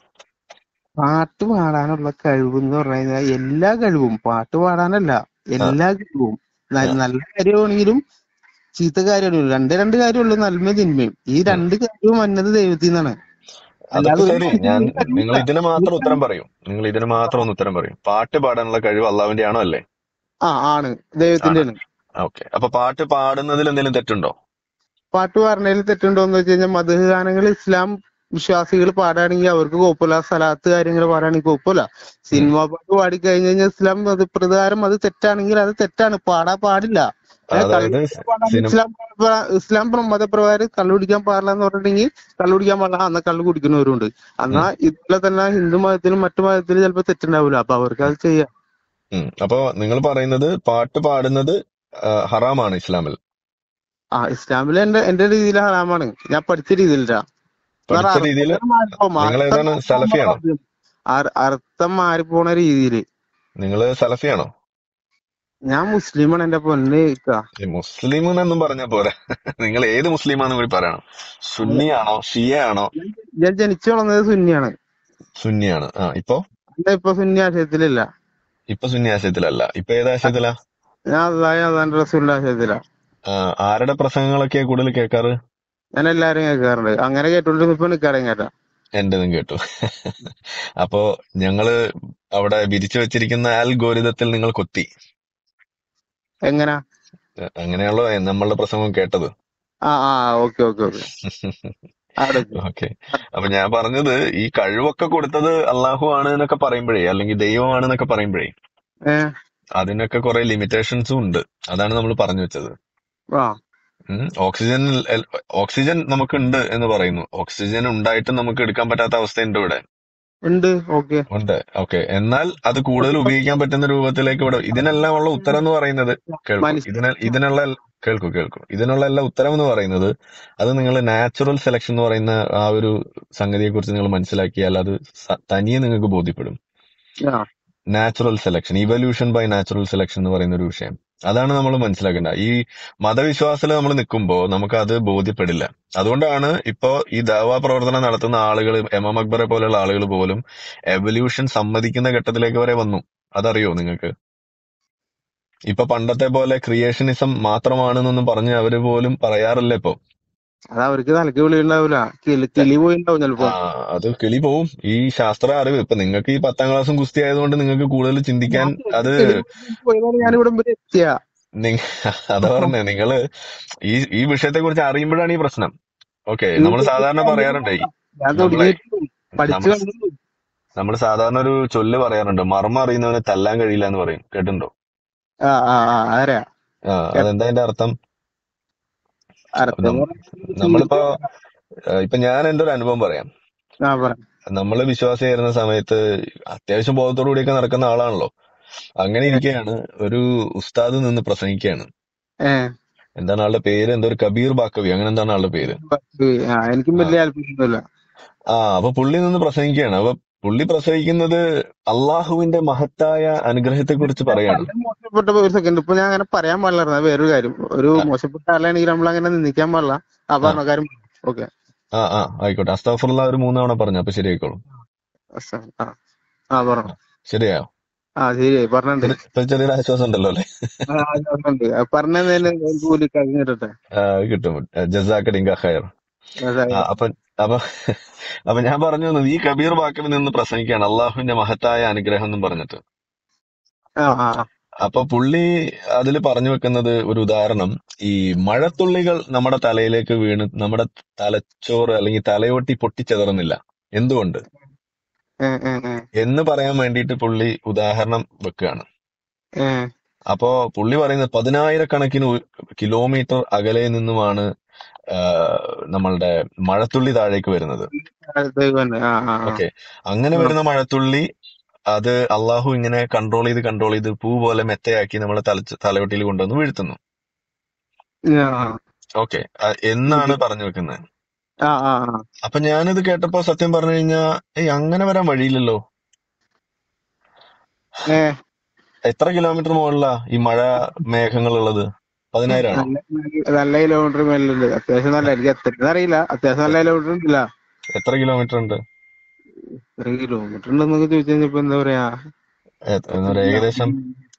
പാട്ട് പാടാനുള്ള കഴിവ് എന്ന് പറഞ്ഞു കഴിഞ്ഞാൽ എല്ലാ കഴിവും, പാട്ട് പാടാനല്ല, ആ എല്ലാ കഴിവും ആ ന- നല്ല കാര്യമാണെങ്കിലും ചീത്ത കാര്യമാണെങ്കിലും രണ്ട് രണ്ട് കാര്യമുള്ളൂ, നന്മയും തിന്മയും. ഈ ഉം. രണ്ട് കാര്യവും വന്നത് ദൈവത്തിൽ നിന്നാണ്. അതൊക്കെ അല്ലാതെ ഒരു ശരി. മനുഷ്യന് ഞാൻ ഒരു നിങ്ങൾ കഴിവില്ല. ഇതിന് മാത്രം ഉത്തരം പറയും. നിങ്ങൾ ഇതിന് മാത്രം ഒന്ന് ഉത്തരം പറയും. പാട്ട് പാടാനുള്ള കഴിവ് അള്ളാഹുവിന്റെ ആണോ അല്ലേ? ആ ആണ്, ദൈവത്തിന്റെ ആണ്. ആണ്. ഓക്കെ. അപ്പൊ പാട്ട് പാടുന്നതിൽ എന്തെങ്കിലും തെറ്റുണ്ടോ? പാട്ട് പാടുന്നതിൽ തെറ്റുണ്ടോ എന്ന് വെച്ച് കഴിഞ്ഞാൽ മദ്ഹ് ഗാനങ്ങൾ ഇസ്ലാം വിശ്വാസികൾ പാടുകയാണെങ്കിൽ അവർക്ക് കുഴപ്പമില്ല. സലാത്ത് കാര്യങ്ങൾ പാടുകയാണെങ്കിൽ കുഴപ്പമില്ല. ഉം. സിനിമ പാട്ട് പാടിക്കഴിഞ്ഞ് കഴിഞ്ഞാൽ ഇസ്ലാം മതപ്രകാരം അത് തെറ്റാണെങ്കിൽ അത് തെറ്റാണ്, പാടാൻ പാടില്ല. ഏഹ് അതായത് കള്ളുകുടിക്കാൻ പാടാൻ സിനിമ ഇസ്ലാം പ്ര- ഇസ്ലാം പ്ര- മതപ്രകാരം കള്ളു കുടിക്കാൻ പാടില്ല എന്ന് പറഞ്ഞിട്ടുണ്ടെങ്കിൽ കള്ളു കുടിക്കാൻ പാടില്ല, അന്ന് കള്ളു കുടിക്കുന്നവരുണ്ട്. എന്നാ ഇതുപോലെ തന്നെ ഹിന്ദു മതത്തിലും മറ്റു മതത്തിലും ചിലപ്പോൾ തെറ്റുണ്ടാവില്ല, അപ്പൊ അവർക്ക് അത് ചെയ്യാം. അപ്പൊ നിങ്ങൾ പറയുന്നത് പാട്ട് പാടുന്നത് ആ, ഹറാമാണ് ഇസ്ലാമിൽ. ആ ഇസ്ലാമിൽ എന്റെ എന്റെ രീതിയിൽ ഹറാമാണ്, ഞാൻ പഠിച്ച രീതിയിലാ. എന്നാൽ പഠിച്ച രീതിയിൽ അർത്ഥം മാറിപ്പോകും, നിങ്ങൾ അർത്ഥം ഏതാണ്? മാറിപ്പോകുമ്പോ സലഫിയാണോ? പറയും. അർ- അർത്ഥം മാറിപ്പോണ രീതിയില്. നിങ്ങൾ സലഫിയാണോ? ഞാൻ മുസ്ലിമാണ് എന്റെ പൊന്ന് ഇക്ക. ഈ മുസ്ലിം എന്നൊന്നും പറഞ്ഞാ പോരാ. നിങ്ങൾ ഏത് മുസ്ലിമാന്ന് കൂടി പറയണം. സുന്നിയാണോ ഷിയ ആണോ? ഞാൻ ജനിച്ചു വളർന്നത് സുന്നിയാണ്. സുന്നിയാണ്. ആ ഇപ്പൊ എന്റെ ഇപ്പൊ സുന്നി ആശയത്തിലില്ല. ഇപ്പൊ സുന്നി ആശയത്തിലല്ല. ഇപ്പൊ ഏത് ആശയത്തിലാ? ഞാൻ അള്ളാഹി അള്ളാന്റെ റസൂലിന്റെ ആശയത്തിലാ. ആ, ആരുടെ പ്രസംഗങ്ങളൊക്കെയാ കൂടുതൽ കേൾക്കാറ്? ഞാൻ എല്ലാരും കേൾക്കാറുണ്ട്. അങ്ങനെ കേട്ടോണ്ടിരുന്ന ഇപ്പൊ നിക്കാടെ കേട്ടാ. എന്റേതും കേട്ടു. അപ്പോ ഞങ്ങള് അവിടെ വിരിച്ചു വെച്ചിരിക്കുന്ന ആൽഗോരിതത്തിൽ നിങ്ങൾ കൊത്തി. എങ്ങനാ? എ- അങ്ങനെയാണല്ലോ നമ്മളുടെ പ്രസംഗം കേട്ടത്. ആ ആ ഓക്കെ ഓക്കെ ഓക്കെ. അവിടെ വെച്ച്. ഓക്കെ. അപ്പൊ ഞാൻ പറഞ്ഞത്, ഈ കഴിവൊക്കെ കൊടുത്തത് അള്ളാഹു ആണ് എന്നൊക്കെ പറയുമ്പോഴേ, അല്ലെങ്കിൽ ദൈവമാണ് എന്നൊക്കെ പറയുമ്പോഴേ, ഏ അതിനൊക്കെ കുറെ ലിമിറ്റേഷൻസും ഉണ്ട്. അതാണ് നമ്മൾ പറഞ്ഞു വെച്ചത്. ആ ഉം. ഓക്സിജൻ എൽ- ഓക്സിജൻ നമുക്കുണ്ട് എന്ന് പറയുന്നു. ഓക്സിജൻ ഉണ്ടായിട്ടും നമുക്ക് എടുക്കാൻ പറ്റാത്ത അവസ്ഥയുണ്ട് ഇവിടെ. ഉണ്ട്. ഓക്കെ. ഉണ്ട്. ഓക്കെ. എന്നാൽ അത് കൂടുതൽ ഉപയോഗിക്കാൻ പറ്റുന്ന രൂപത്തിലേക്ക് ഇവിടെ, ഇതിനെല്ലാം ഉള്ള ഉത്തരം എന്ന് പറയുന്നത്, കേൾക്കൂ, മനുഷ്യ ഇതിന് ഇതിനുള്ള എൽ- കേൾക്കൂ കേൾക്കൂ ഇതിനുള്ള എല്ലാ ഉത്തരം എന്ന് പറയുന്നത്, അത് നിങ്ങൾ നാച്ചുറൽ സെലക്ഷൻ എന്ന് പറയുന്ന ആ ഒരു സംഗതിയെ കുറിച്ച് നിങ്ങൾ മനസ്സിലാക്കിയാൽ അത് സ- തനിയെ നിങ്ങൾക്ക് ബോധ്യപ്പെടും. ആ natural selection, evolution by natural selection എന്ന് പറയുന്ന ഒരു വിഷയം, അതാണ് നമ്മൾ മനസ്സിലാക്കേണ്ടത്. ഈ മതവിശ്വാസത്തിൽ നമ്മൾ നിൽക്കുമ്പോൾ നമുക്ക് അത് ബോധ്യപ്പെടില്ല. അതുകൊണ്ടാണ് ഇപ്പോ ഈ ദാവാ പ്രവർത്തനം നടത്തുന്ന ആളുകൾ, എം എം അക്ബറെ പോലെയുള്ള ആളുകൾ പോലും എവല്യൂഷൻ സമ്മതിക്കുന്ന ഘട്ടത്തിലേക്ക് വരെ വന്നു. അതറിയോ നിങ്ങൾക്ക്? ഇപ്പൊ പണ്ടത്തെ പോലെ ക്രിയേഷനിസം മാത്രമാണെന്നൊന്നും പറഞ്ഞ് അവര് പോലും പറയാറില്ല ഇപ്പൊ. അത് അവർക്ക് തലക്ക് വിളി ഉണ്ടാവൂല, കിളി കിളി പോയിണ്ടാവും ആ ചിലപ്പോ. അത് കിളി പോവും. ഈ ശാസ്ത്ര അറിവ് ഇപ്പൊ നിങ്ങൾക്ക് ഈ പത്താം ക്ലാസ്സും ഗുസ്തി ആയതുകൊണ്ട് നിങ്ങൾക്ക് കൂടുതൽ ചിന്തിക്കാൻ അത് കിളി പോയതാണ് ഞാൻ ഇവിടെ വരെ എത്തിയ. നിങ്ങ അതാ പറഞ്ഞേ, നിങ്ങള് ഈ ഈ വിഷയത്തെ കുറിച്ച് അറിയുമ്പോഴാണ് ഈ പ്രശ്നം. ഓക്കെ, നമ്മൾ സാധാരണ പറയാറുണ്ട് ഈ- ഞാൻ നമ്മളെ തുടങ്ങിയിട്ട് പഠിച്ചു നമ്മൾ കഴിഞ്ഞു. നമ്മൾ സാധാരണ ഒരു ചൊല്ല് പറയാറുണ്ട്, മർമ്മം അറിയുന്നവനെ തല്ലാൻ കഴിയില്ല എന്ന് പറയും, കേട്ടിട്ടുണ്ടോ? ആ ആ ആ അറിയാ. ആ, അതെന്താ അതിന്റെ അർത്ഥം? അർത്ഥം നം- പറഞ്ഞാൽ നമ്മളിപ്പോ സ്വീകരിക്കാൻ. ആ, ഇപ്പൊ ഞാൻ എന്റെ ഒരു അനുഭവം പറയാം. ആ പറ. നമ്മള് വിശ്വാസിയായിരുന്ന സമയത്ത് അത്യാവശ്യം ബോധത്തോടു കൂടിയൊക്കെ നടക്കുന്ന ആളാണല്ലോ. അങ്ങനെ ഇരിക്കെയാണ് ഒരു ഉസ്താദ് നിന്ന് പ്രസംഗിക്കുകയാണ്. ഏ എന്താണ് ആളുടെ പേര്? എന്തോ ഒരു കബീർ ബാക്കവി, അങ്ങനെ എന്താണ് ആളുടെ പേര്. ആ എനിക്കും ആ വലിയ താല്പര്യമൊന്നുമില്ല. ആ അപ്പൊ പുള്ളി നിന്ന് പ്രസംഗിക്കുകയാണ്. അപ്പൊ പുള്ളി പ്രസംഗിക്കുന്നത് അള്ളാഹുവിന്റെ മഹത്തായ അനുഗ്രഹത്തെ കുറിച്ച് പറയാണ്. വളരെ മോശപ്പെട്ട ഒരു സെക്കൻഡ് ഇപ്പൊ ഞാൻ അങ്ങനെ പറയാൻ പാടില്ലായിരുന്നു. അത് വേറൊരു കാര്യം. ഒരു ആ മോശപ്പെട്ട ആളാണെങ്കിൽ നമ്മൾ അങ്ങനെ നിന്ദിക്കാൻ പാടില്ല. ആ ആ പറഞ്ഞ കാര്യം. ഓക്കെ. ആ ആ, ആയിക്കോട്ടെ. അസ്തഗ്ഫിറുല്ലാ ഒരു മൂന്ന് തവണ പറഞ്ഞു, അപ്പൊ ശരിയായിക്കോളും. ആ ആ പറഞ്ഞു. ശരിയായോ? ആ ശരിയായി പറഞ്ഞിട്ടുണ്ട്. ചെറിയ ഇപ്പൊ ചെറിയൊരു ആശ്വാസം ഉണ്ടല്ലോ അല്ലെ? ആ പറഞ്ഞിട്ടുണ്ട്. പറഞ്ഞതിന് കൂലി കഴിഞ്ഞിട്ടെ. ആ, കിട്ടും. ജസാക്കടിങ്ക ഖൈർ. ആ അപ്പൊ അപ്പൊ അപ്പൊ ഞാൻ പറഞ്ഞു വന്നത്, ഈ കബീർ ബാക്കവിൽ നിന്ന് പ്രസംഗിക്കുകയാണ് അള്ളാഹുവിന്റെ മഹത്തായ അനുഗ്രഹം എന്നും പറഞ്ഞിട്ട്. ആ ആ ആ. അപ്പൊ പുള്ളി അതിൽ പറഞ്ഞു വെക്കുന്നത് ഒരു ഉദാഹരണം, ഈ മഴത്തുള്ളികൾ നമ്മുടെ തലയിലേക്ക് വീണ് നമ്മുടെ തലച്ചോറ് അല്ലെങ്കിൽ തലയോട്ടി പൊട്ടിച്ചെതറുന്നില്ല, എന്തുകൊണ്ട് ഏ ഏ ഏ എന്ന് പറയാൻ വേണ്ടിയിട്ട് പുള്ളി ഉദാഹരണം വെക്കുകയാണ്. ഏ അപ്പോ പുള്ളി പറയുന്നത് പതിനായിരക്കണക്കിന് ഉ- കിലോമീറ്റർ അകലെ നിന്നുമാണ് ആ, നമ്മളുടെ മഴത്തുള്ളി താഴേക്ക് വരുന്നത്. അടുത്തേക്ക് വന്നെ. ആ ആ ആ. ഓക്കെ, അങ്ങനെ വരുന്ന മഴത്തുള്ളി അത് അള്ളാഹു ഇങ്ങനെ കൺട്രോൾ ചെയ്ത് കൺട്രോൾ ചെയ്ത് പൂ പോലെ മെത്തയാക്കി നമ്മളെ തല തലയോട്ടിയിൽ കൊണ്ടുവന്ന് വീഴ്ത്തുന്നു. ആ ആ. ഓക്കെ, എന്നാണ് പറഞ്ഞു വെക്കുന്നത്. ആ ആ ആ. അപ്പൊ ഞാനിത് കേട്ടപ്പോ സത്യം പറഞ്ഞു കഴിഞ്ഞാ, ഏയ് അങ്ങനെ വരാൻ വഴിയില്ലല്ലോ. ഏ എത്ര കിലോമീറ്റർ മുകളിലാ ഈ മഴ മേഘങ്ങൾ ഉള്ളത്? പതിനായിരം ആണോ? നല്ല നല്ല കിലോമീറ്റർ മേലുണ്ട്. അത്യാവശ്യം നല്ല, എനിക്ക് എത്ര അറിയില്ല. അത്യാവശ്യം നല്ല കിലോമീറ്റർ ഉണ്ടല്ല. എത്ര കിലോമീറ്റർ ഉണ്ട്? എത്ര കിലോമീറ്റർ ഉണ്ടെന്നൊക്കെ ചോദിച്ചു കഴിഞ്ഞപ്പോ എന്താ പറയാ, എ- എന്താ പറയാ, ഏകദേശം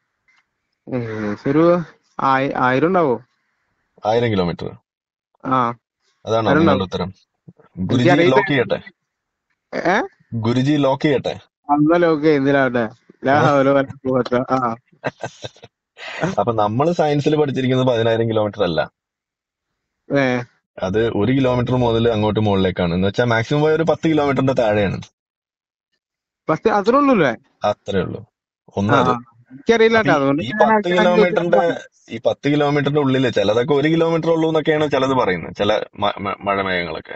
ഏകദേശം ഒരു ആയി- ആയിരം ഉണ്ടാവോ? ആയിരം കിലോമീറ്റർ. ആ അതാണോ ആയിരം നിങ്ങളുടെ ഉണ്ടാവും. ഉത്തരം? ഗുരുജി എനിക്കറിയില്ല. ലോക്ക് ചെയ്യട്ടെ, ഏ ഗുരുജി ലോക്ക് ചെയ്യട്ടെ. അന്നല്ലോ ഓക്കെ എന്തിനാവട്ടെ. ലാ ഹൗല വലാ ഖുവത. ആ അപ്പൊ നമ്മൾ സയൻസിൽ പഠിച്ചിരിക്കുന്നത് പതിനായിരം കിലോമീറ്റർ അല്ല, ഏ അത് ഒരു കിലോമീറ്റർ മുതൽ അങ്ങോട്ട് മുകളിലേക്കാണ്. എന്ന് വെച്ചാൽ മാക്സിമം പോയ ഒരു പത്ത് കിലോമീറ്ററിന്റെ താഴെയാണ്. പക്ഷെ അത്രേ ഉള്ളൂല്ലേ? അത്രേ ഉള്ളൂ. ആ ഒന്നത്. ആ. എനിക്കറിയില്ല അപ്പൊ കേട്ടോ. ഈ അതുകൊണ്ട് ഈ ഞാൻ പത്ത് അങ്ങനെ കിലോമീറ്ററിന്റെ ചോദിച്ചത്. ഈ പത്ത് കിലോമീറ്ററിന്റെ ഉള്ളില് ചിലതൊക്കെ ഒരു കിലോമീറ്റർ ഉള്ളൂ എന്നൊക്കെയാണ് ചിലത് പറയുന്നത്, ചില മ- മ- മഴമേഘങ്ങളൊക്കെ.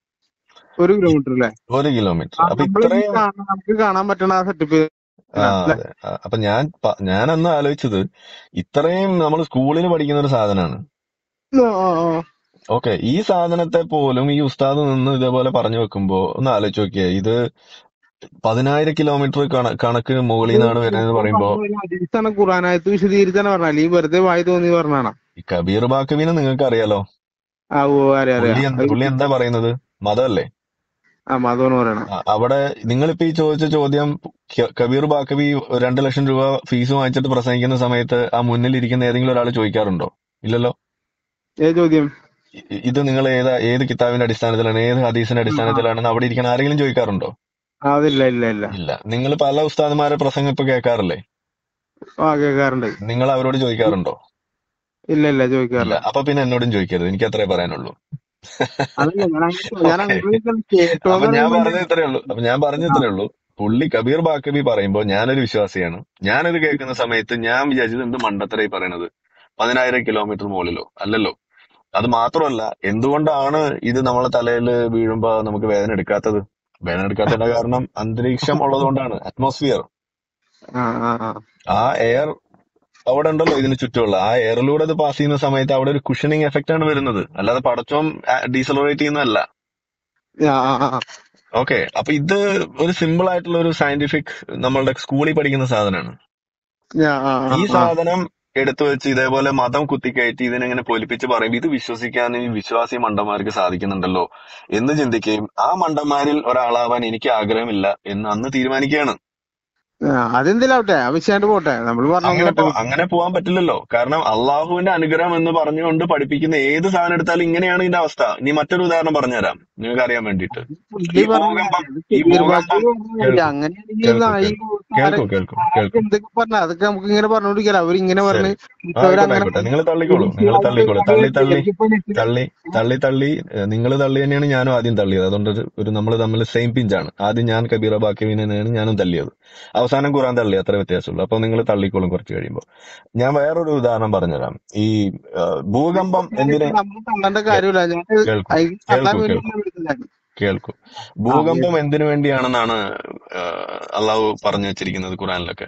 ഒരു ഈ കിലോമീറ്റർ അല്ലേ? ഒരു കിലോമീറ്റർ. ആ അപ്പൊ നമ്മൾ ഈ ഇത്രയും കാണാൻ, നമുക്ക് കാണാൻ പറ്റണ ആ സെറ്റപ്പ് ആ അല്ലേ? അതെ. ആ, അപ്പൊ ഞാൻ പ- ഞാൻ അന്ന് ആലോചിച്ചത്, ഇത്രയും നമ്മൾ സ്കൂളിൽ പഠിക്കുന്ന ഒരു സാധനമാണ്. ആ ആ ആ. ഓക്കെ, ഈ സാധനത്തെ പോലും ഈ ഉസ്താദ് നിന്ന് ഇതേപോലെ പറഞ്ഞു വെക്കുമ്പോ ഒന്ന് ആലോചിച്ച് നോക്കിയേ, ഇത് പതിനായിരം കിലോമീറ്റർ കണ കണക്ക് മുകളിൽ ഇത് നിന്നാണ് വരുന്നത് പറയുമ്പോ, പറഞ്ഞ ഹദീസാണ്, ഖുറാനായത്ത് വിശദീകരിച്ചാണ് പറഞ്ഞത്. ഈ വെറുതെ വായി തോന്നി പറഞ്ഞാണ്. ഈ കബീർ ബാക്കവിനെ നിങ്ങൾക്ക് അറിയാലോ. ആ ഓ അറിയാം പുള്ളി അറിയാം. എന്ത് അത് പുള്ളി എന്താ പറയുന്നത്? മതമല്ലേ? ആ മതമെന്ന് പറയണം. ആ, അവിടെ നിങ്ങളിപ്പോ ഈ ചോദിച്ച ചോദ്യം, ക- കബീർ ബാക്കവി രണ്ട് ലക്ഷം രൂപ ഫീസ് വാങ്ങിച്ചിട്ട് പ്രസംഗിക്കുന്ന സമയത്ത് ആ മുന്നിൽ ഇരിക്കുന്ന ഏതെങ്കിലും ഒരാൾ ചോദിക്കാറുണ്ടോ? ഇല്ലല്ലോ. ഏ ചോദ്യം? ഇ- ഇത് നിങ്ങൾ ഏത് ഏത് കിതാബിന്റെ അടിസ്ഥാനത്തിലാണ്, ഏത് ഹദീസിന്റെ ആ ആ. അടിസ്ഥാനത്തിലാണെന്ന് അവിടെ ഇരിക്കുന്ന ആരെങ്കിലും ചോദിക്കാറുണ്ടോ? ആ, അതില്ല ഇല്ല ഇല്ല. ഇല്ല. നിങ്ങൾ പല ഉസ്താദുമാരെ പ്രസംഗം ഇപ്പൊ കേൾക്കാറില്ലേ? ആ കേൾക്കാറുണ്ട്. നിങ്ങൾ അവരോട് ചോദിക്കാറുണ്ടോ? ഇല്ല ഇല്ല ഇല്ല. ചോദിക്കാറില്ല. അപ്പൊ പിന്നെ എന്നോടും ചോദിക്കരുത്, എനിക്ക് അത്രേ പറയാനുള്ളൂ. അതല്ല ഞാൻ അങ്ങനെ ചോ- ഞാൻ ഓക്കെ, അങ്ങനെ കേട്ടോന്ന് അപ്പൊ ഞാൻ പറയുമ്പോ പറഞ്ഞത് ഇത്രേ ഉള്ളൂ. അപ്പൊ ഞാൻ പറഞ്ഞത് ആ ഇത്രേ ഉള്ളൂ. പുള്ളി കബീർ ബാക്കബി പറയുമ്പോ ഞാനൊരു വിശ്വാസിയാണ്. ഞാനത് കേൾക്കുന്ന സമയത്ത് ഞാൻ വിചാരിച്ചത് എന്ത് മണ്ടത്തരായി പറയണത്, പതിനായിരം കിലോമീറ്റർ മുകളിലോ അല്ലല്ലോ. അത് മാത്രമല്ല, എന്തുകൊണ്ടാണ് ഇത് നമ്മളെ തലയിൽ വീഴുമ്പോ നമുക്ക് വേദന എടുക്കാത്തത്? വേദന എടുക്കാത്തതിന്റെ കാരണം അന്തരീക്ഷം ഉള്ളതുകൊണ്ടാണ്, അറ്റ്മോസ്ഫിയർ. ആ ആ ആ. ആ എയർ അവിടെ ഉണ്ടല്ലോ, ഇതിന് ചുറ്റുമുള്ള ആ എയറിലൂടെ അത് പാസ് ചെയ്യുന്ന സമയത്ത് അവിടെ ഒരു കുഷനിങ് എഫക്റ്റ് ആണ് വരുന്നത്, അല്ലാതെ പടച്ചോം ഡീസലറേറ്റ് ചെയ്യുന്നതല്ല. ആ ആ ആ. ഓക്കെ, അപ്പൊ ഇത് ഒരു സിമ്പിൾ ആയിട്ടുള്ള ഒരു സയന്റിഫിക് നമ്മളുടെ സ്കൂളിൽ പഠിക്കുന്ന സാധനമാണ്. ആ ആ ആ ഈ ആ. സാധനം എടുത്തു വെച്ച് ഇതേപോലെ മതം കുത്തിക്കയറ്റി ഇതിനെങ്ങനെ പൊലിപ്പിച്ച് പറയുമ്പോൾ ഇത് വിശ്വസിക്കാൻ ഈ വിശ്വാസി മണ്ടന്മാർക്ക് സാധിക്കുന്നുണ്ടല്ലോ എന്ന് ചിന്തിക്കുകയും ആ മണ്ടന്മാരിൽ ഒരാളാവാൻ എനിക്ക് ആഗ്രഹമില്ല എന്ന് അന്ന് തീരുമാനിക്കുകയാണ്. ആ, അതെന്തിലാവട്ടെ, ആ വിഷയമായിട്ട് പോട്ടെ. നമ്മൾ പറഞ്ഞു അങ്ങനെ കേട്ടെ. പോ അങ്ങനെ പോകാൻ പറ്റില്ലല്ലോ. കാരണം അള്ളാഹുവിന്റെ അനുഗ്രഹം എന്ന് പറഞ്ഞുകൊണ്ട് പഠിപ്പിക്കുന്ന ഏത് സാധനം എടുത്താലും ഇങ്ങനെയാണ് ഇതിന്റെ അവസ്ഥ. ഇനി മറ്റൊരു ഉദാഹരണം പറഞ്ഞുതരാം നിങ്ങൾക്ക് അറിയാൻ വേണ്ടിയിട്ട്. പുള്ളി ഈ പറഞ്ഞ ഭൂകമ്പം ഈ ഷബീർ ബാക്കി ഭൂകമ്പം പറഞ്ഞില്ല. കേൾക്കൂ അങ്ങനെയാണെങ്കിൽ കേൾക്കൂ നാ- ഈ കേൾക്കൂ കേൾക്കൂ കേൾക്കൂ കേൾക്കൂ എന്തൊക്കെ പറഞ്ഞ അതൊക്കെ നമുക്ക് ഇങ്ങനെ പറഞ്ഞോണ്ടിരിക്കാം. അവരിങ്ങനെ ശരി പറഞ്ഞ് ആ, ആയിക്കോട്ടെ ആയിക്കോട്ടെ നിങ്ങൾ തള്ളിക്കോളൂ നിങ്ങൾ തള്ളിക്കോളൂ തള്ളി തള്ളി തള്ളി തള്ളി തള്ളി നിങ്ങൾ തള്ളി തന്നെയാണ് ഞാനും ആദ്യം തള്ളിയത്. അതുകൊണ്ട് ഒരു- ഒരു നമ്മൾ തമ്മിൽ സെയിം പിഞ്ചാണ്. ആദ്യം ഞാൻ കബീറ ബാക്കിവിനെയാണ് ഞാനും തള്ളിയത്. അവസാനം ഖുറാൻ തള്ളി, അത്ര വ്യത്യാസമുള്ളൂ. അപ്പൊ നിങ്ങൾ തള്ളിക്കോളും കുറച്ച് കഴിയുമ്പോൾ. ഞാൻ വേറൊരു ഉദാഹരണം പറഞ്ഞുതരാം. ഈ ആ, ഭൂകമ്പം എന്തിന് നമ്മൾ തള്ളേണ്ട കേ- കാര്യമില്ല. ഞാൻ കേൾക്കൂ അതിന് തള്ളാൻ കേൾക്കൂ വേണ്ടി കേൾക്കൂ വിളിച്ചതാണ്. കേൾക്കൂ ആ ഭൂകമ്പം yes. എന്തിനു വേണ്ടിയാണെന്നാണ് ആ, അള്ളാഹു പറഞ്ഞു വെച്ചിരിക്കുന്നത് ഖുറാനിലൊക്കെ?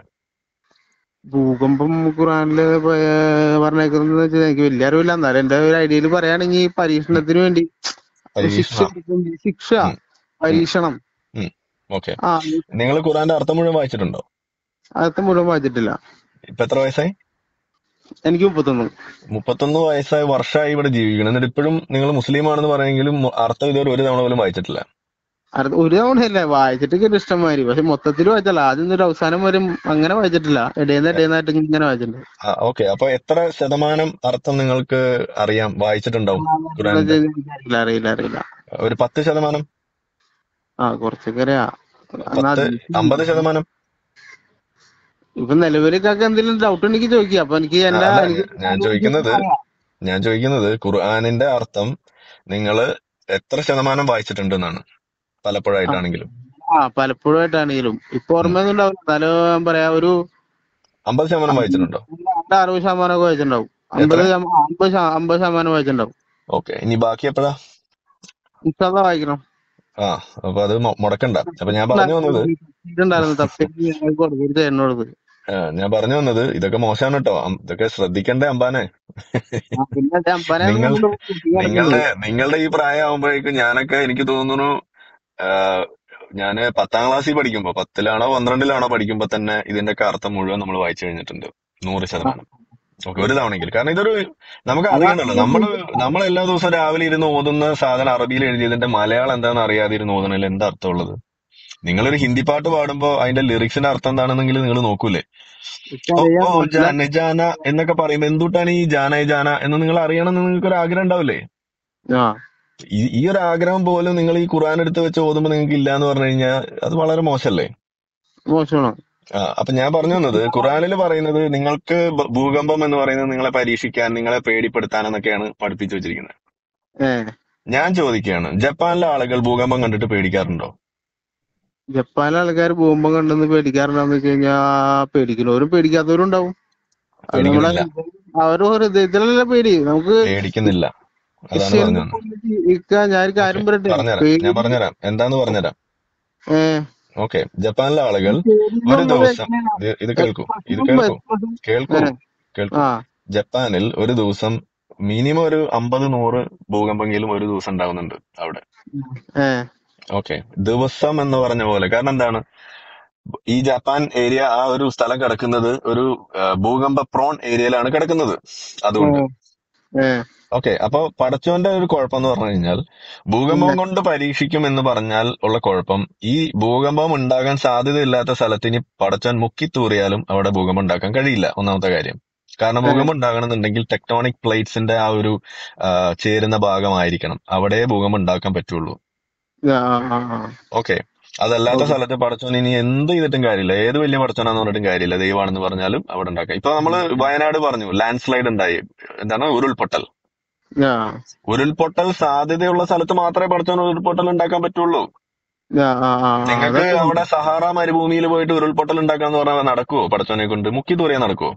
ഭൂകമ്പം ഖുറാനില് പ- പറഞ്ഞേക്കുന്നത് വെച്ചാൽ എനിക്ക് വലിയ അറിവില്ല. എന്നാലും എന്റെ ഒരു ഐഡിയയിൽ പറയുകയാണെങ്കിൽ ഉം, പരീക്ഷണത്തിന് വേണ്ടി ശിക്ഷ പരീക്ഷണം. കൊടുക്കും. ശിക്ഷ ഉം, ഉം, പരീക്ഷണം. ഉം. ഓക്കെ, ആ നിങ്ങൾ ഖുറാന്റെ അർത്ഥം മുഴുവൻ വായിച്ചിട്ടുണ്ടോ? അകത്ത് മുഴുവൻ വായിച്ചിട്ടില്ല. ഇപ്പൊ എത്ര വയസ്സായി? എനിക്ക് മുപ്പത്തൊന്ന്. മുപ്പത്തൊന്ന് വയസ്സായി വർഷമായി ഇവിടെ ജീവിക്കണം. എന്നിട്ട് ഇപ്പോഴും നിങ്ങൾ മുസ്ലിം ആണെന്ന് പറയുമെങ്കിലും മു- അർത്ഥം ഇതുവരെ ഒരു തവണ പോലും വായിച്ചിട്ടില്ല. അടുത്ത ഒരു തവണയല്ലേ വായിച്ചിട്ട് ഇഷ്ടമാതിരി, പക്ഷെ മൊത്തത്തിൽ വായിച്ചല്ല. ആദ്യം ഒരു അവസാനം വരും അങ്ങനെ വായിച്ചിട്ടില്ല. ഇടേന്ന് ഇടേന്നായിട്ട് ഇങ്ങനെ വായിച്ചിട്ടുണ്ട്. ഓക്കെ, അപ്പൊ എത്ര ശതമാനം അർത്ഥം നിങ്ങൾക്ക് അറിയാം, വായിച്ചിട്ടുണ്ടാവും ഖുറാന്റെ? അറിയില്ല അറിയില്ല അറിയില്ല. ഒരു പത്ത് ശതമാനം, ആ കുറച്ചൊക്കെ അറിയാം. എന്നാ പത്ത് അമ്പത് ശതമാനം? ഇപ്പൊ നിലവിലേക്കൊക്കെ എന്തെങ്കിലും ഡൗട്ട് ഉണ്ടെങ്കിൽ ചോദിക്കുക. അപ്പൊ എനിക്ക് ആ, എന്റെ അല്ല എനിക്ക് ഞ- ഞാൻ ചോദിക്കുന്നത് പറയാം. ഞാൻ ചോദിക്കുന്നത് ഖുർആനിന്റെ അർത്ഥം നിങ്ങൾ എത്ര ശതമാനം വായിച്ചിട്ടുണ്ട് എന്നാണ്, ആ പലപ്പോഴായിട്ടാണെങ്കിലും. ആ, പലപ്പോഴായിട്ടാണെങ്കിലും ഇപ്പൊ ഉം. ഓർമ്മയൊന്നും ഉണ്ടാവില്ല. എന്നാലും ഞാൻ പറയാ ഒരു അമ്പത് ശതമാനം അമ്പത് വായിച്ചിട്ടുണ്ടോ? അറുപത് ശതമാനമൊക്കെ വായിച്ചിട്ടുണ്ടാവും. എത്ര? അമ്പത് ശതമാ- അമ്പത് ശ- അമ്പത് ശതമാനം വായിച്ചിട്ടുണ്ടാവും. ഓക്കെ, ഇനി ബാക്കി എപ്പോഴാ? ഇൻഷാല്ലാ വായിക്കണം. ആ, അപ്പൊ അത് മൊ- മുടക്കണ്ട. അപ്പൊ ഞാൻ പറഞ്ഞു വന്നത് തപ്പിയിട്ടുണ്ടായിരുന്നു തപ്പി കൊടുത്തിട്ട് എന്നോട്. ആ, ഞാൻ പറഞ്ഞു വന്നത് ഇതൊക്കെ മോശമാണ് കേട്ടോ. അം- ഇതൊക്കെ ശ്രദ്ധിക്കണ്ടേ അമ്പാനെ? ആ പിന്നെ അമ്പനെ നിങ്ങൾ കിടക്കുന്നത്. നിങ്ങളുടെ നിങ്ങളുടെ ഈ പ്രായമാകുമ്പോഴേക്കും ഞാനൊക്കെ എനിക്ക് തോന്നുന്നു ആ, ഞാന് പത്താം ക്ലാസ്സിൽ പഠിക്കുമ്പോ, പത്തിലാണോ പന്ത്രണ്ടിലാണോ പഠിക്കുമ്പോ തന്നെ ഇതിന്റെയൊക്കെ അർത്ഥം മുഴുവൻ നമ്മൾ വായിച്ചു കഴിഞ്ഞിട്ടുണ്ട്, നൂറ് ശതമാനം. ഓക്കെ, ഒരു തവണയെങ്കിലും. കാരണം ഇതൊരു നമുക്ക് അറിയണല്ലോ. നമ്മള് നമ്മൾ എല്ലാ ദിവസവും രാവിലെ ഇരുന്ന് ഓതുന്ന സാധനം അറബിയിൽ എഴുതിയതിന്റെ മലയാളം എന്താണെന്ന് അറിയാതെ ഇരുന്ന് ഓതണതിൽ എന്താ അർത്ഥമുള്ളത്? നിങ്ങളൊരു ഹിന്ദി പാട്ട് പാടുമ്പോ അതിന്റെ ലിറിക്സിന്റെ അർത്ഥം എന്താണെന്നെങ്കിലും നിങ്ങൾ നോക്കൂലേ? ഓ അറിയാം ഓ മനസ്സിലായി. ജാന ജാന എന്നൊക്കെ പറയുമ്പോ എന്തുട്ടാണ് ഈ ജാന ജാന എന്ന് നിങ്ങൾ അറിയണമെന്ന് നിങ്ങൾക്ക് ഒരു ആഗ്രഹം ഉണ്ടാവില്ലേ? ആ ഈ ഈ ഒരു ആഗ്രഹം പോലും നിങ്ങൾ ഈ ഖുർആൻ എടുത്ത് വെച്ച് ഓതുമ്പോ നിങ്ങൾക്ക് ഇല്ല എന്ന് പറഞ്ഞു കഴിഞ്ഞാൽ അത് വളരെ മോശമല്ലേ? മോശമാണ്. ആ, അപ്പൊ ഞാൻ പറഞ്ഞു വന്നത് ഖുറാനിൽ പറയുന്നത് നിങ്ങൾക്ക് ഭ- ഭൂകമ്പം എന്ന് പറയുന്നത് നിങ്ങളെ പരീക്ഷിക്കാൻ, നിങ്ങളെ പേടിപ്പെടുത്താൻ എന്നൊക്കെയാണ് പഠിപ്പിച്ചു വെച്ചിരിക്കുന്നത്. ഏ ഞാൻ ചോദിക്കുകയാണ്, ജപ്പാനിലെ ആളുകൾ ഭൂകമ്പം കണ്ടിട്ട് പേടിക്കാറുണ്ടോ? ജപ്പാനിലെ ആൾക്കാർ ഭൂകമ്പം കണ്ടെന്ന് പേടിക്കാറുണ്ടാന്ന് വെച്ച് കഴിഞ്ഞാ പേടിക്കുന്നവരും പേടിക്കാത്തവരും ഉണ്ടാവും. അത് നമ്മളെ പേടിക്കുന്നില്ല, അവരുടെ ഹൃദയത്തിലല്ല പേടി. നമുക്ക് പേടിക്കുന്നില്ല. അതാണ് ക്രിസ്ത്യൻ പറഞ്ഞു വന്നത്. ഞാൻ ഒരു ഓക്കെ, കാര്യം പറയട്ടെ. പറഞ്ഞുതരാം, ഞാൻ പേടി പറഞ്ഞുതരാം എന്താന്ന് പറഞ്ഞുതരാം. ഏ ഓക്കെ, ജപ്പാനിലെ ആളുകൾ പേടി ഒരു എന്നുള്ളത് ദിവസം എങ്ങനെയാണ് ഇത് ഇത് കേൾക്കൂ ഇത് എക്സ്പ്രഷൻ കേൾക്കൂ എക്സ്പ്രഷൻ കേൾക്കൂ ഏ കേൾക്കൂ ആ ജപ്പാനിൽ ഒരു ദിവസം മിനിമം ഒരു അമ്പത് നൂറ് ഭൂകമ്പമെങ്കിലും ഒരു ദിവസം ഉണ്ടാവുന്നുണ്ട് അവിടെ. ഏ ഓക്കെ, ദിവസം എന്ന് പറഞ്ഞ പോലെ. കാരണം എന്താണ്, ഈ ജപ്പാൻ ഏരിയ, ആ ഒരു സ്ഥലം കിടക്കുന്നത് ഒരു ആ, ഭൂകമ്പ പ്രോൺ ഏരിയയിലാണ് കിടക്കുന്നത്. അതുകൊണ്ട് ഏ ഓക്കെ, അപ്പൊ പടച്ചോന്റെ ഒരു കുഴപ്പം എന്ന് പറഞ്ഞു കഴിഞ്ഞാൽ, ഭൂകമ്പം കൊണ്ട് പരീക്ഷിക്കും എന്ന് പറഞ്ഞാൽ ഉള്ള കുഴപ്പം, ഈ ഭൂകമ്പം ഉണ്ടാകാൻ സാധ്യതയില്ലാത്ത സ്ഥലത്ത് ഇനി പടച്ചോൻ മുക്കിത്തൂറിയാലും അവിടെ ഭൂകമ്പം ഉണ്ടാക്കാൻ കഴിയില്ല, ഒന്നാമത്തെ കാര്യം. കാരണം ഭൂകമ്പം ഉണ്ടാകണമെന്നുണ്ടെങ്കിൽ ടെക്ടോണിക് പ്ലേറ്റ്സിന്റെ ആ ഒരു ആ, ചേരുന്ന ഭാഗമായിരിക്കണം, അവിടെ ഭൂകമ്പം ഉണ്ടാക്കാൻ പറ്റുള്ളൂ. ആ ആ ആ ഓക്കെ, അതല്ലാത്ത ഓക്കെ സ്ഥലത്ത് പടച്ചോൻ ഇനി എന്ത് ചെയ്തിട്ടും കാര്യമില്ല, ഏത് വലിയ പടച്ചോനാന്ന് പറഞ്ഞിട്ടും കാര്യമില്ല, ദൈവമാണെന്ന് പറഞ്ഞാലും അവിടെ ഉണ്ടാക്കാം. ഇപ്പൊ നമ്മള് വയനാട് പറഞ്ഞു, ലാൻഡ് സ്ലൈഡ് ഉണ്ടായി, എന്താണ് ഉരുൾപൊട്ടൽ. ആ ഉരുൾപൊട്ടൽ സാധ്യതയുള്ള സ്ഥലത്ത് മാത്രമേ പടച്ചോൻ ഉരുൾപൊട്ടൽ ഉണ്ടാക്കാൻ പറ്റുള്ളൂ. ആ ആ ആ നിങ്ങൾക്ക് അതൊക്കെ അവിടെ സഹാറ മരുഭൂമിയിൽ പോയിട്ട് ഉരുൾപൊട്ടൽ ഉണ്ടാക്കാന്ന് പറഞ്ഞാൽ നടക്കുവോ? പടച്ചോനെ കൊണ്ട് മുക്കി തൂറിയാൽ നടക്കുവോ?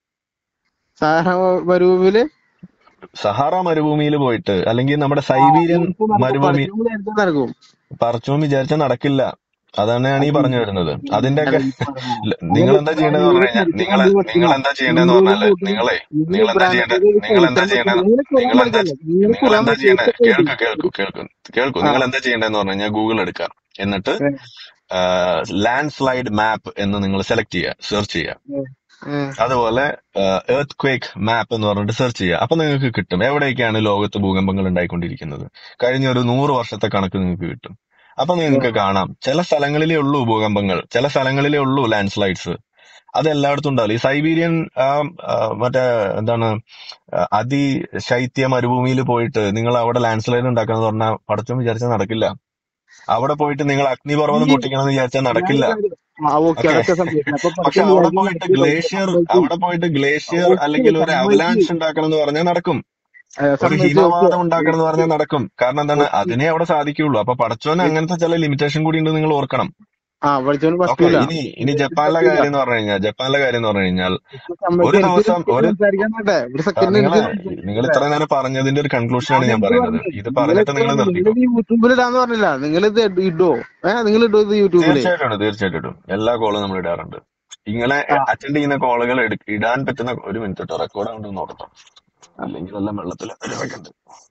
സാഹ മരുഭൂമിയില് സഹാറ മരുഭൂമിയിൽ പോയിട്ട്, അല്ലെങ്കിൽ നമ്മുടെ ആ സൈബീരിയൻ നേരത്തെ നടക്കും. മരുഭൂമി പഠിച്ചു നേരത്തെ നടക്കും. പടച്ചോൻ വിചാരിച്ചാൽ നടക്കില്ല. അതാണ് ഞാൻ ഈ അത് പറഞ്ഞു വരുന്നത്. അതിന്റെയൊക്കെ അല്ല ഈ പറഞ്ഞ നിങ്ങൾ അതൊക്കെ എന്താ ഇബ്രാഹിം ചെയ്യേണ്ടതെന്ന് പറഞ്ഞു നബിയുടെ കഴിഞ്ഞാൽ, ചരിത്രം നിങ്ങളെ നമ്മൾ നിങ്ങൾ പഠിക്കണം. എന്താ ചെയ്യേണ്ടതെന്ന് ഹിന്ദുവിലും പറഞ്ഞാല്, കൂട്ടി നിങ്ങളെ നിങ്ങൾ നിങ്ങൾ എന്താ ഇബ്രാഹിം ചെയ്യേണ്ടത് നബിയുടെ നിങ്ങൾ എന്താ ചരിത്രം ചെയ്യേണ്ടത് പഠിക്കണം. നിങ്ങൾ ഖുറാൻ നിങ്ങൾ എന്താ പഠിക്കല്ല. നിങ്ങൾ നിങ്ങൾ ഖുറാൻ എന്താ ചെയ്യേണ്ടത് പഠിക്കുക. കേൾക്കൂ കേൾക്കൂ കേൾക്കൂ കേൾക്കൂ ആ നിങ്ങൾ എന്താ ചെയ്യേണ്ടതെന്ന് പറഞ്ഞു കഴിഞ്ഞാൽ, ഗൂഗിൾ എടുക്കുക, എന്നിട്ട് ഏ, ലാൻഡ് സ്ലൈഡ് മാപ്പ് എന്ന് നിങ്ങൾ സെലക്ട് ചെയ്യുക, സെർച്ച് ചെയ്യുക. ഏ, ഏ, അതുപോലെ എർത്ത് ക്വേക്ക് മാപ്പ് എന്ന് പറഞ്ഞിട്ട് സെർച്ച് ചെയ്യുക. അപ്പൊ നിങ്ങൾക്ക് കിട്ടും എവിടെയൊക്കെയാണ് ലോകത്ത് ഭൂകമ്പങ്ങൾ ഉണ്ടായിക്കൊണ്ടിരിക്കുന്നത്. കഴിഞ്ഞ ഒരു നൂറ് വർഷത്തെ കണക്ക് നിങ്ങൾക്ക് കിട്ടും. അപ്പൊ നിങ്ങൾക്ക് കാണാം, ചില സ്ഥലങ്ങളിലേ ഉള്ളൂ ഭൂകമ്പങ്ങൾ, ചില സ്ഥലങ്ങളിലേ ഉള്ളൂ ലാൻഡ് സ്ലൈഡ്സ്. അത് എല്ലായിടത്തും ഉണ്ടാവില്ല. ഈ സൈബീരിയൻ ആ, ആ, മറ്റേ എന്താണ് ആ, അതിശൈത്യ മരുഭൂമിയിൽ പോയിട്ട് നിങ്ങൾ അവിടെ ലാൻഡ് സ്ലൈഡ് ഉണ്ടാക്കാന്ന് പറഞ്ഞാൽ പടച്ചോൻ വിചാരിച്ചാൽ നടക്കില്ല. അവിടെ പോയിട്ട് നിങ്ങൾ അഗ്നിപർവ്വതം ഈ പൊട്ടിക്കണം എന്ന് വിചാരിച്ചാൽ ഞാനൊരു നടക്കില്ല. കാര്യം ഓക്കെ, ഓക്കെ. അതൊക്കെ സമ്മതിച്ചു. അപ്പൊ പക്ഷെ പഠിച്ചോൻ അവിടെ വിചാരിക്കും പോയിട്ട് നടക്കൂല. ഗ്ലേഷ്യർ സമ്മതിച്ചു. അവിടെ പോയിട്ട് ഗ്ലേഷ്യർ ഓക്കെ, അല്ലെങ്കിൽ ഒരു സമ്മതിച്ചു. അവലാൻഷ് ഉണ്ടാക്കണം എന്ന് പറഞ്ഞാൽ നടക്കും. ഒരു സമ്മതിച്ചു. ഓക്കെ, ഹിമവാതം ഉണ്ടാക്കണം എന്ന് പറഞ്ഞാൽ നടക്കും. കാരണം എന്താണ്, ഓക്കെ. അതിനെ അവിടെ സാധിക്കുള്ളൂ. അപ്പൊ പടച്ചോന് അങ്ങനത്തെ ചില ലിമിറ്റേഷൻ കൂടി ഉണ്ട്, നിങ്ങൾ ഓർക്കണം. ആ പഠിച്ചോന് ഓക്കെ. പറ്റൂല. ഇനി ഇനി ജപ്പാനിലെ പറ്റൂല. കാര്യം എന്ന് പറഞ്ഞു കഴിഞ്ഞാൽ ജപ്പാനിലെ കാര്യം എന്ന് പറഞ്ഞു കഴിഞ്ഞാൽ സമ്മതിച്ചു. ഒരു എനിക്ക് ദിവസം ഒരു സംസാരിക്കാൻ വേണ്ടേ ഒരു ആ, സെക്കൻഡ്? നിങ്ങളെ എനിക്ക് നിങ്ങൾ സംസാരിക്കണ്ടേ? ഇത്ര നേരം പറഞ്ഞതിന്റെ ഒരു കൺക്ലൂഷനാണ് ഞാൻ ഞാൻ എന്ത് പറയുന്നത്. പറഞ്ഞു? ഇത് നിങ്ങൾ പറഞ്ഞിട്ട് എന്ത് നിങ്ങൾ പറഞ്ഞു? നിർത്തിക്കോ. നിങ്ങളിത് യൂട്യൂബിൽ ഇടാന്ന് പറഞ്ഞില്ല. നിങ്ങളിത് ഇടോ? ഏഹ് നിങ്ങൾ ഇടോ ഇത് യൂട്യൂബില്? തീർച്ചയായിട്ടും ഇടും, തീർച്ചയായിട്ടും ഇടും. എല്ലാ കോളും നമ്മൾ ഇടാറുണ്ട്. ഇങ്ങനെ ആ അറ്റൻഡ് ചെയ്യുന്ന കോളുകൾ ഇടാൻ പറ്റുന്ന ഒരു മിനിറ്റ് കേട്ടോ, റെക്കോർഡ് ആവുന്നത് നോക്കട്ടോ. അല്ലെങ്കിൽ എല്ലാം വെള്ളത്തിൽ വെക്കണ്ട്.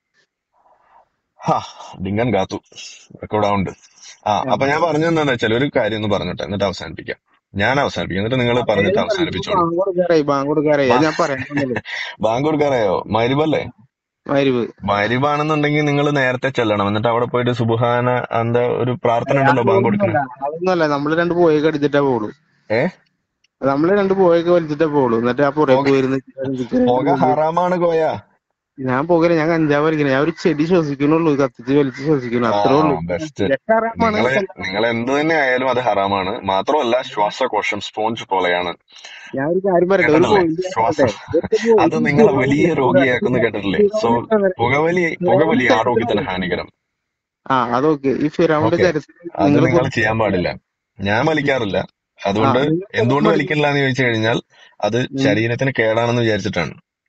ഹാ ഡിങ്കൻ കാത്തു റെക്കോർഡ് ആവുന്നുണ്ട്. ആ അപ്പൊ ഞാൻ പറഞ്ഞത് എന്താന്ന് വെച്ചാൽ ഒരു കാര്യം ഒന്ന് പറഞ്ഞിട്ട് എന്നിട്ട് അവസാനിപ്പിക്കാം. ഞാൻ അവസാനിപ്പിക്കാം, എന്നിട്ട് നിങ്ങൾ പറഞ്ഞിട്ട് പറയും. അവസാനിപ്പിച്ചോളൂ. ബാങ്ക് കൊടുക്കാറായി, ബാങ്ക് കൊടുക്കാറായി. അത് ഞാൻ പറയാൻ വന്നത്. ബാങ്ക് കൊടുക്കാറായോ? മരിബല്ലേ? മരുവ് മരിബാണെന്നുണ്ടെങ്കിൽ നിങ്ങൾ നേരത്തെ ചെല്ലണം. എന്നിട്ട് അവിടെ പോയിട്ട് സുബ്ഹാന എന്താ ഒരു പ്രാർത്ഥന ഉണ്ടല്ലോ ബാങ്ക് കൊടുക്കണ. അതൊന്നുമല്ല, അതൊന്നുമല്ല. നമ്മള് രണ്ട് പോയൊക്കെ അടിച്ചിട്ടേ പോളൂ. ഏ നമ്മള് രണ്ട് പോയൊക്കെ വലിച്ചിട്ടേ പോളൂ. എന്നിട്ട് ആ പുറകെ പുക പോയിരുന്ന് പുക ഹറാമാണ് കോയ. ഞാൻ പോകില്ല. ഞാൻ കഞ്ചാവ് വലിക്കണം. ഞാൻ ഒരു ചെടി ശ്വസിക്കണുള്ളൂ, കത്തിച്ച് വലിച്ച് ശ്വസിക്കണം, ആ അത്രേ ഉള്ളൂ. ബെസ്റ്റ്. ഹറാമാണ്. നിങ്ങളെ നിങ്ങൾ എന്ത് തന്നെ ആയാലും അത് ഹറാമാണ്. മാത്രമല്ല ശ്വാസകോശം സ്പോഞ്ച് പോലെയാണ്. ഞാൻ ഒരു കാര്യം പറയട്ടെ, ഒരു കേട്ടിട്ടില്ലേ? point ഞാൻ ശ്വാസം പറയട്ടെ. ഒരു അത് നിങ്ങളെ വലിയ രോഗിയാക്കുന്നു, കേട്ടിട്ടില്ലേ? സോ പുകവലി പുകവലി ആരോഗ്യത്തിന് ഹാനികരം. ആ അതൊക്കെ ഈ ഫിറൗന്റെ ഓക്കെ, ചരിത്രം അത് നിങ്ങൾ നിങ്ങൾ ചെയ്യാൻ പാടില്ല. ഞാൻ വലിക്കാറില്ല. അതുകൊണ്ട് എന്തുകൊണ്ട് വലിക്കില്ല എന്ന് ചോദിച്ചു കഴിഞ്ഞാൽ അത് ശരീരത്തിന് കേടാണെന്ന് വിചാരിച്ചിട്ടാണ്.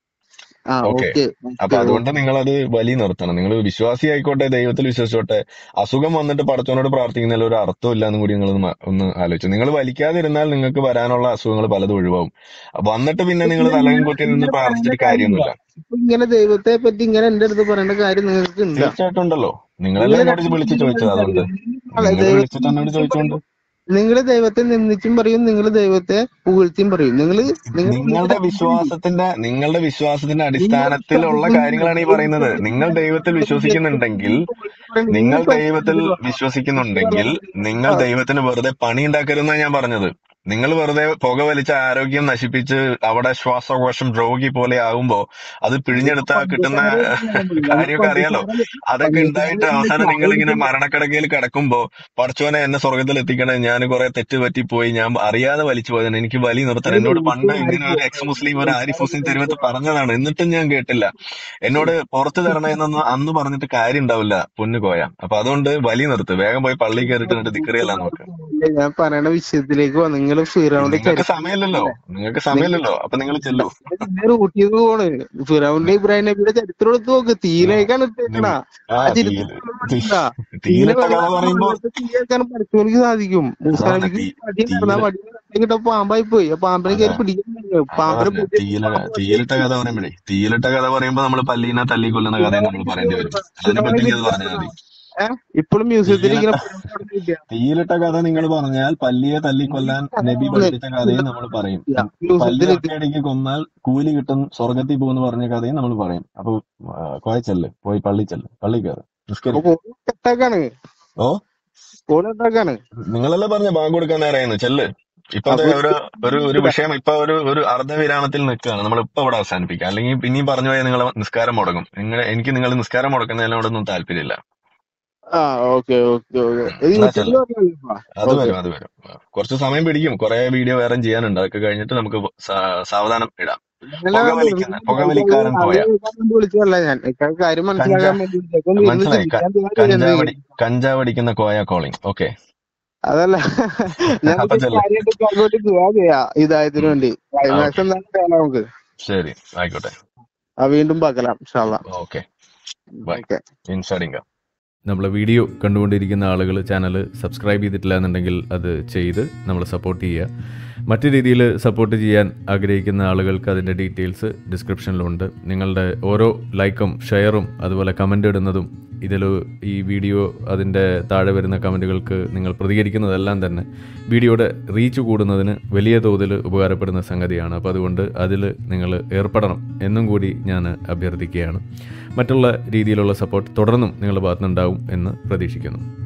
ആ ഓക്കെ. ഓക്കെ അപ്പൊ അതുകൊണ്ട് നിങ്ങൾ അത് വലി നിർത്തണം. നിങ്ങൾ വിശ്വാസി ആയിക്കോട്ടെ, ദൈവത്തിൽ വിശ്വസിച്ചോട്ടെ, അസുഖം വന്നിട്ട് പടച്ചവനോട് പ്രാർത്ഥിക്കുന്നതിൽ ഒരു അർത്ഥം ഇല്ല എന്നും കൂടി നിങ്ങൾ ഒന്ന് ആലോചിച്ചു. നിങ്ങൾ വലിക്കാതിരുന്നാൽ നിങ്ങൾക്ക് വരാനുള്ള അസുഖങ്ങൾ പലതും ഒഴിവാകും. വന്നിട്ട് പിന്നെ നിങ്ങൾ തലകം കൊട്ടി നിന്ന് പ്രാർത്ഥിച്ചിട്ട് കാര്യമൊന്നുമില്ല. ഇപ്പൊ ഇങ്ങനെ ദൈവത്തെ പറ്റി ഇങ്ങനെ എന്റെ അടുത്ത് പറയേണ്ട കാര്യം നിങ്ങൾക്ക് ഉണ്ടോ? തീർച്ചയായിട്ടും ഉണ്ടല്ലോ. നിങ്ങളെല്ലാം എന്നോട് വിളിച്ച് ചോദിച്ചത്, അതുകൊണ്ട് നിങ്ങൾ വിളിച്ചിട്ട് എന്നോട് ചോദിച്ചോണ്ട്. നിങ്ങൾ ദൈവത്തെ നിന്ദിച്ചും പറയും, നിങ്ങൾ ദൈവത്തെ പുകഴ്ത്തിയും പറയും. നിങ്ങൾ നിങ്ങളുടെ വിശ്വാസത്തിന്റെ നിങ്ങളുടെ വിശ്വാസത്തിന്റെ അടിസ്ഥാനത്തിലുള്ള കാര്യങ്ങളാണ് ഈ പറയുന്നത്. നിങ്ങൾ ദൈവത്തിൽ വിശ്വസിക്കുന്നുണ്ടെങ്കിൽ നിങ്ങൾ ദൈവത്തിൽ വിശ്വസിക്കുന്നുണ്ടെങ്കിൽ നിങ്ങൾ ദൈവത്തിന് വെറുതെ പണി ഉണ്ടാക്കരുതെന്നാണ് ഞാൻ പറഞ്ഞത്. നിങ്ങൾ വെറുതെ പുക വലിച്ച ആരോഗ്യം നശിപ്പിച്ച് അവിടെ ശ്വാസകോശം രോഗി പോലെ ആകുമ്പോ അത് പിഴിഞ്ഞെടുത്താ കിട്ടുന്ന കാര്യമൊക്കെ അറിയാലോ. അതൊക്കെ ഉണ്ടായിട്ട് അവസാനം നിങ്ങൾ ഇങ്ങനെ മരണക്കിടക്കയിൽ കിടക്കുമ്പോ പടച്ചോനെ എന്നെ സ്വർഗത്തിൽ എത്തിക്കണേ, ഞാൻ കുറെ തെറ്റ് പറ്റിപ്പോയി, ഞാൻ അറിയാതെ വലിച്ചു പോയതാണ്, എനിക്ക് വലി നിർത്തണം. എന്നോട് പണ്ട് ഇങ്ങനെ ഒരു എക്സ് മുസ്ലിം ഒരു ആരിഫ് ഹുസൈൻ തെരുവത്ത് പറഞ്ഞതാണ്, എന്നിട്ടും ഞാൻ കേട്ടില്ല. എന്നോട് പുറത്തു തരണേ എന്നൊന്നും അന്ന് പറഞ്ഞിട്ട് കാര്യം ഉണ്ടാവില്ല പൊന്നു കോയ. അപ്പൊ അതുകൊണ്ട് വലി നിർത്ത്, വേഗം പോയി പള്ളി കയറിയിട്ട് എന്നിട്ട് ദിക്റിയല്ല നോക്ക്. ഞാൻ പറയണ വിഷയത്തിലേക്ക് വാ. നിങ്ങൾ ഫിറൗന്റെ നിങ്ങൾക്ക് സമയമില്ലല്ലോ, നിങ്ങൾക്ക് സമയമില്ലല്ലോ. അപ്പൊ നിങ്ങൾ ചെല്ലൂ. ഊട്ടിയത് പോണ്. ഫിറൗന്റെ ഇബ്രാഹിം നബിയുടെ ചരിത്രം എടുത്ത് നോക്ക്. തീയിലേക്കാണ് ഇട്ടേക്കണ. ആ തീയില് തീയിലിട്ട കഥ പറയുമ്പോ തീയേക്കാൻ പഠിച്ചവർക്ക് സാധിക്കും. മൂസാ നബിക്ക് മടി നടന്ന മടി കിട്ടാൻ പാമ്പായി പോയി. ആ പാമ്പിനെ കയറി പിടിക്കാൻ പാമ്പിനെ തീയില തീയിലിട്ട കഥ പറയുമ്പോഴേ തീയിലിട്ട കഥ പറയുമ്പോ നമ്മള് പല്ലീനെ തല്ലിക്കൊല്ലുന്ന കഥയും നമ്മൾ പറയേണ്ടി വരും. അതിനെ പറ്റി അത് പറഞ്ഞാൽ മതി. ഇപ്പോഴും മ്യൂസിയത്തിൽ ഇങ്ങനെ തീയിലിട്ട കഥ നിങ്ങൾ പറഞ്ഞാൽ പല്ലിയെ തല്ലിക്കൊല്ലാൻ നബി പഠിപ്പിച്ച കഥയും നമ്മൾ പറയും. പല്ലി ഒറ്റയടിക്ക് കൊന്നാൽ കൂലി കിട്ടും, സ്വർഗത്തിൽ പോകുന്ന പറഞ്ഞ കഥയും നമ്മൾ പറയും. അപ്പൊ കോയച്ചല്ലേ, പോയി പള്ളി ചെല്ല്, പള്ളി കയറ്, നിസ്കരിക്കാണ്. ഓ കോളിട്ടാക്കാണ്. നിങ്ങളല്ലേ പറഞ്ഞ ബാങ്ക് കൊടുക്കാൻ നേരായിരുന്നു, ചെല്ല്. ഇപ്പൊ ഒരു ഒരു ഒരു വിഷയം ഇപ്പൊ ഒരു ഒരു അർദ്ധവിരാമത്തിൽ നിൽക്കുകയാണ്. നമ്മൾ ഇപ്പൊ ഇവിടെ അവസാനിപ്പിക്കാം, അല്ലെങ്കിൽ പിന്നെയും പറഞ്ഞു പോയാൽ നിങ്ങൾ നിസ്കാരം മുടങ്ങും. നിങ്ങൾ എനിക്ക് നിങ്ങൾ നിസ്കാരം മുടക്കുന്നതിനോടൊന്നും താല്പര്യമില്ല. ആ ഓക്കെ ഓക്കെ ഓക്കെ അത് വരും അത് വരും കുറച്ച് സമയം പിടിക്കും. കുറെ വീഡിയോ വേറെ ചെയ്യാനുണ്ട്. അതൊക്കെ കഴിഞ്ഞിട്ട് നമുക്ക് സാവധാനം ഇടാം. പുകവലിക്കുന്ന പുകവലിക്കാരൻ കോയ വിളിച്ചതല്ല ഞാൻ കാര്യം മനസ്സിലാക്കാൻ വേണ്ടി. മനസ്സിലായി. കഞ്ചാവടി കഞ്ചാവടിക്കുന്ന കോയ കോളിംഗ്. ഓക്കെ, അതല്ല ഞാൻ അങ്ങോട്ട് ദുആ ചെയ്യാ ഹിദായത്തിന് വേണ്ടി. ക്ലൈമാക്സ് എന്തായാലും നമുക്ക്. ശരി, ആയിക്കോട്ടെ. ആ വീണ്ടും പാക്കലാം ഇൻഷാ അല്ലാ. Okay, by. ഇൻഷാഡിങ്ക. നമ്മളെ വീഡിയോ കണ്ടുകൊണ്ടിരിക്കുന്ന ആളുകൾ ചാനൽ സബ്സ്ക്രൈബ് ചെയ്തിട്ടില്ല എന്നുണ്ടെങ്കിൽ അത് ചെയ്ത് നമ്മളെ സപ്പോർട്ട് ചെയ്യുക. മറ്റു രീതിയിൽ സപ്പോർട്ട് ചെയ്യാൻ ആഗ്രഹിക്കുന്ന ആളുകൾക്ക് അതിൻ്റെ ഡീറ്റെയിൽസ് ഡിസ്ക്രിപ്ഷനിലുണ്ട്. നിങ്ങളുടെ ഓരോ ലൈക്കും ഷെയറും അതുപോലെ കമൻ്റ് ഇടുന്നതും ഇതിൽ ഈ വീഡിയോ അതിൻ്റെ താഴെ വരുന്ന കമൻറ്റുകൾക്ക് നിങ്ങൾ പ്രതികരിക്കുന്നതെല്ലാം തന്നെ വീഡിയോയുടെ റീച്ച് കൂടുന്നതിന് വലിയ തോതിൽ ഉപകാരപ്പെടുന്ന സംഗതിയാണ്. അപ്പോൾ അതുകൊണ്ട് അതിൽ നിങ്ങൾ ഏർപ്പെടണം എന്നും കൂടി ഞാൻ അഭ്യർത്ഥിക്കുകയാണ്. മറ്റുള്ള രീതിയിലുള്ള സപ്പോർട്ട് തുടർന്നും നിങ്ങളുടെ ഭാഗത്തുനിന്നുണ്ടാവും എന്ന് പ്രതീക്ഷിക്കുന്നു.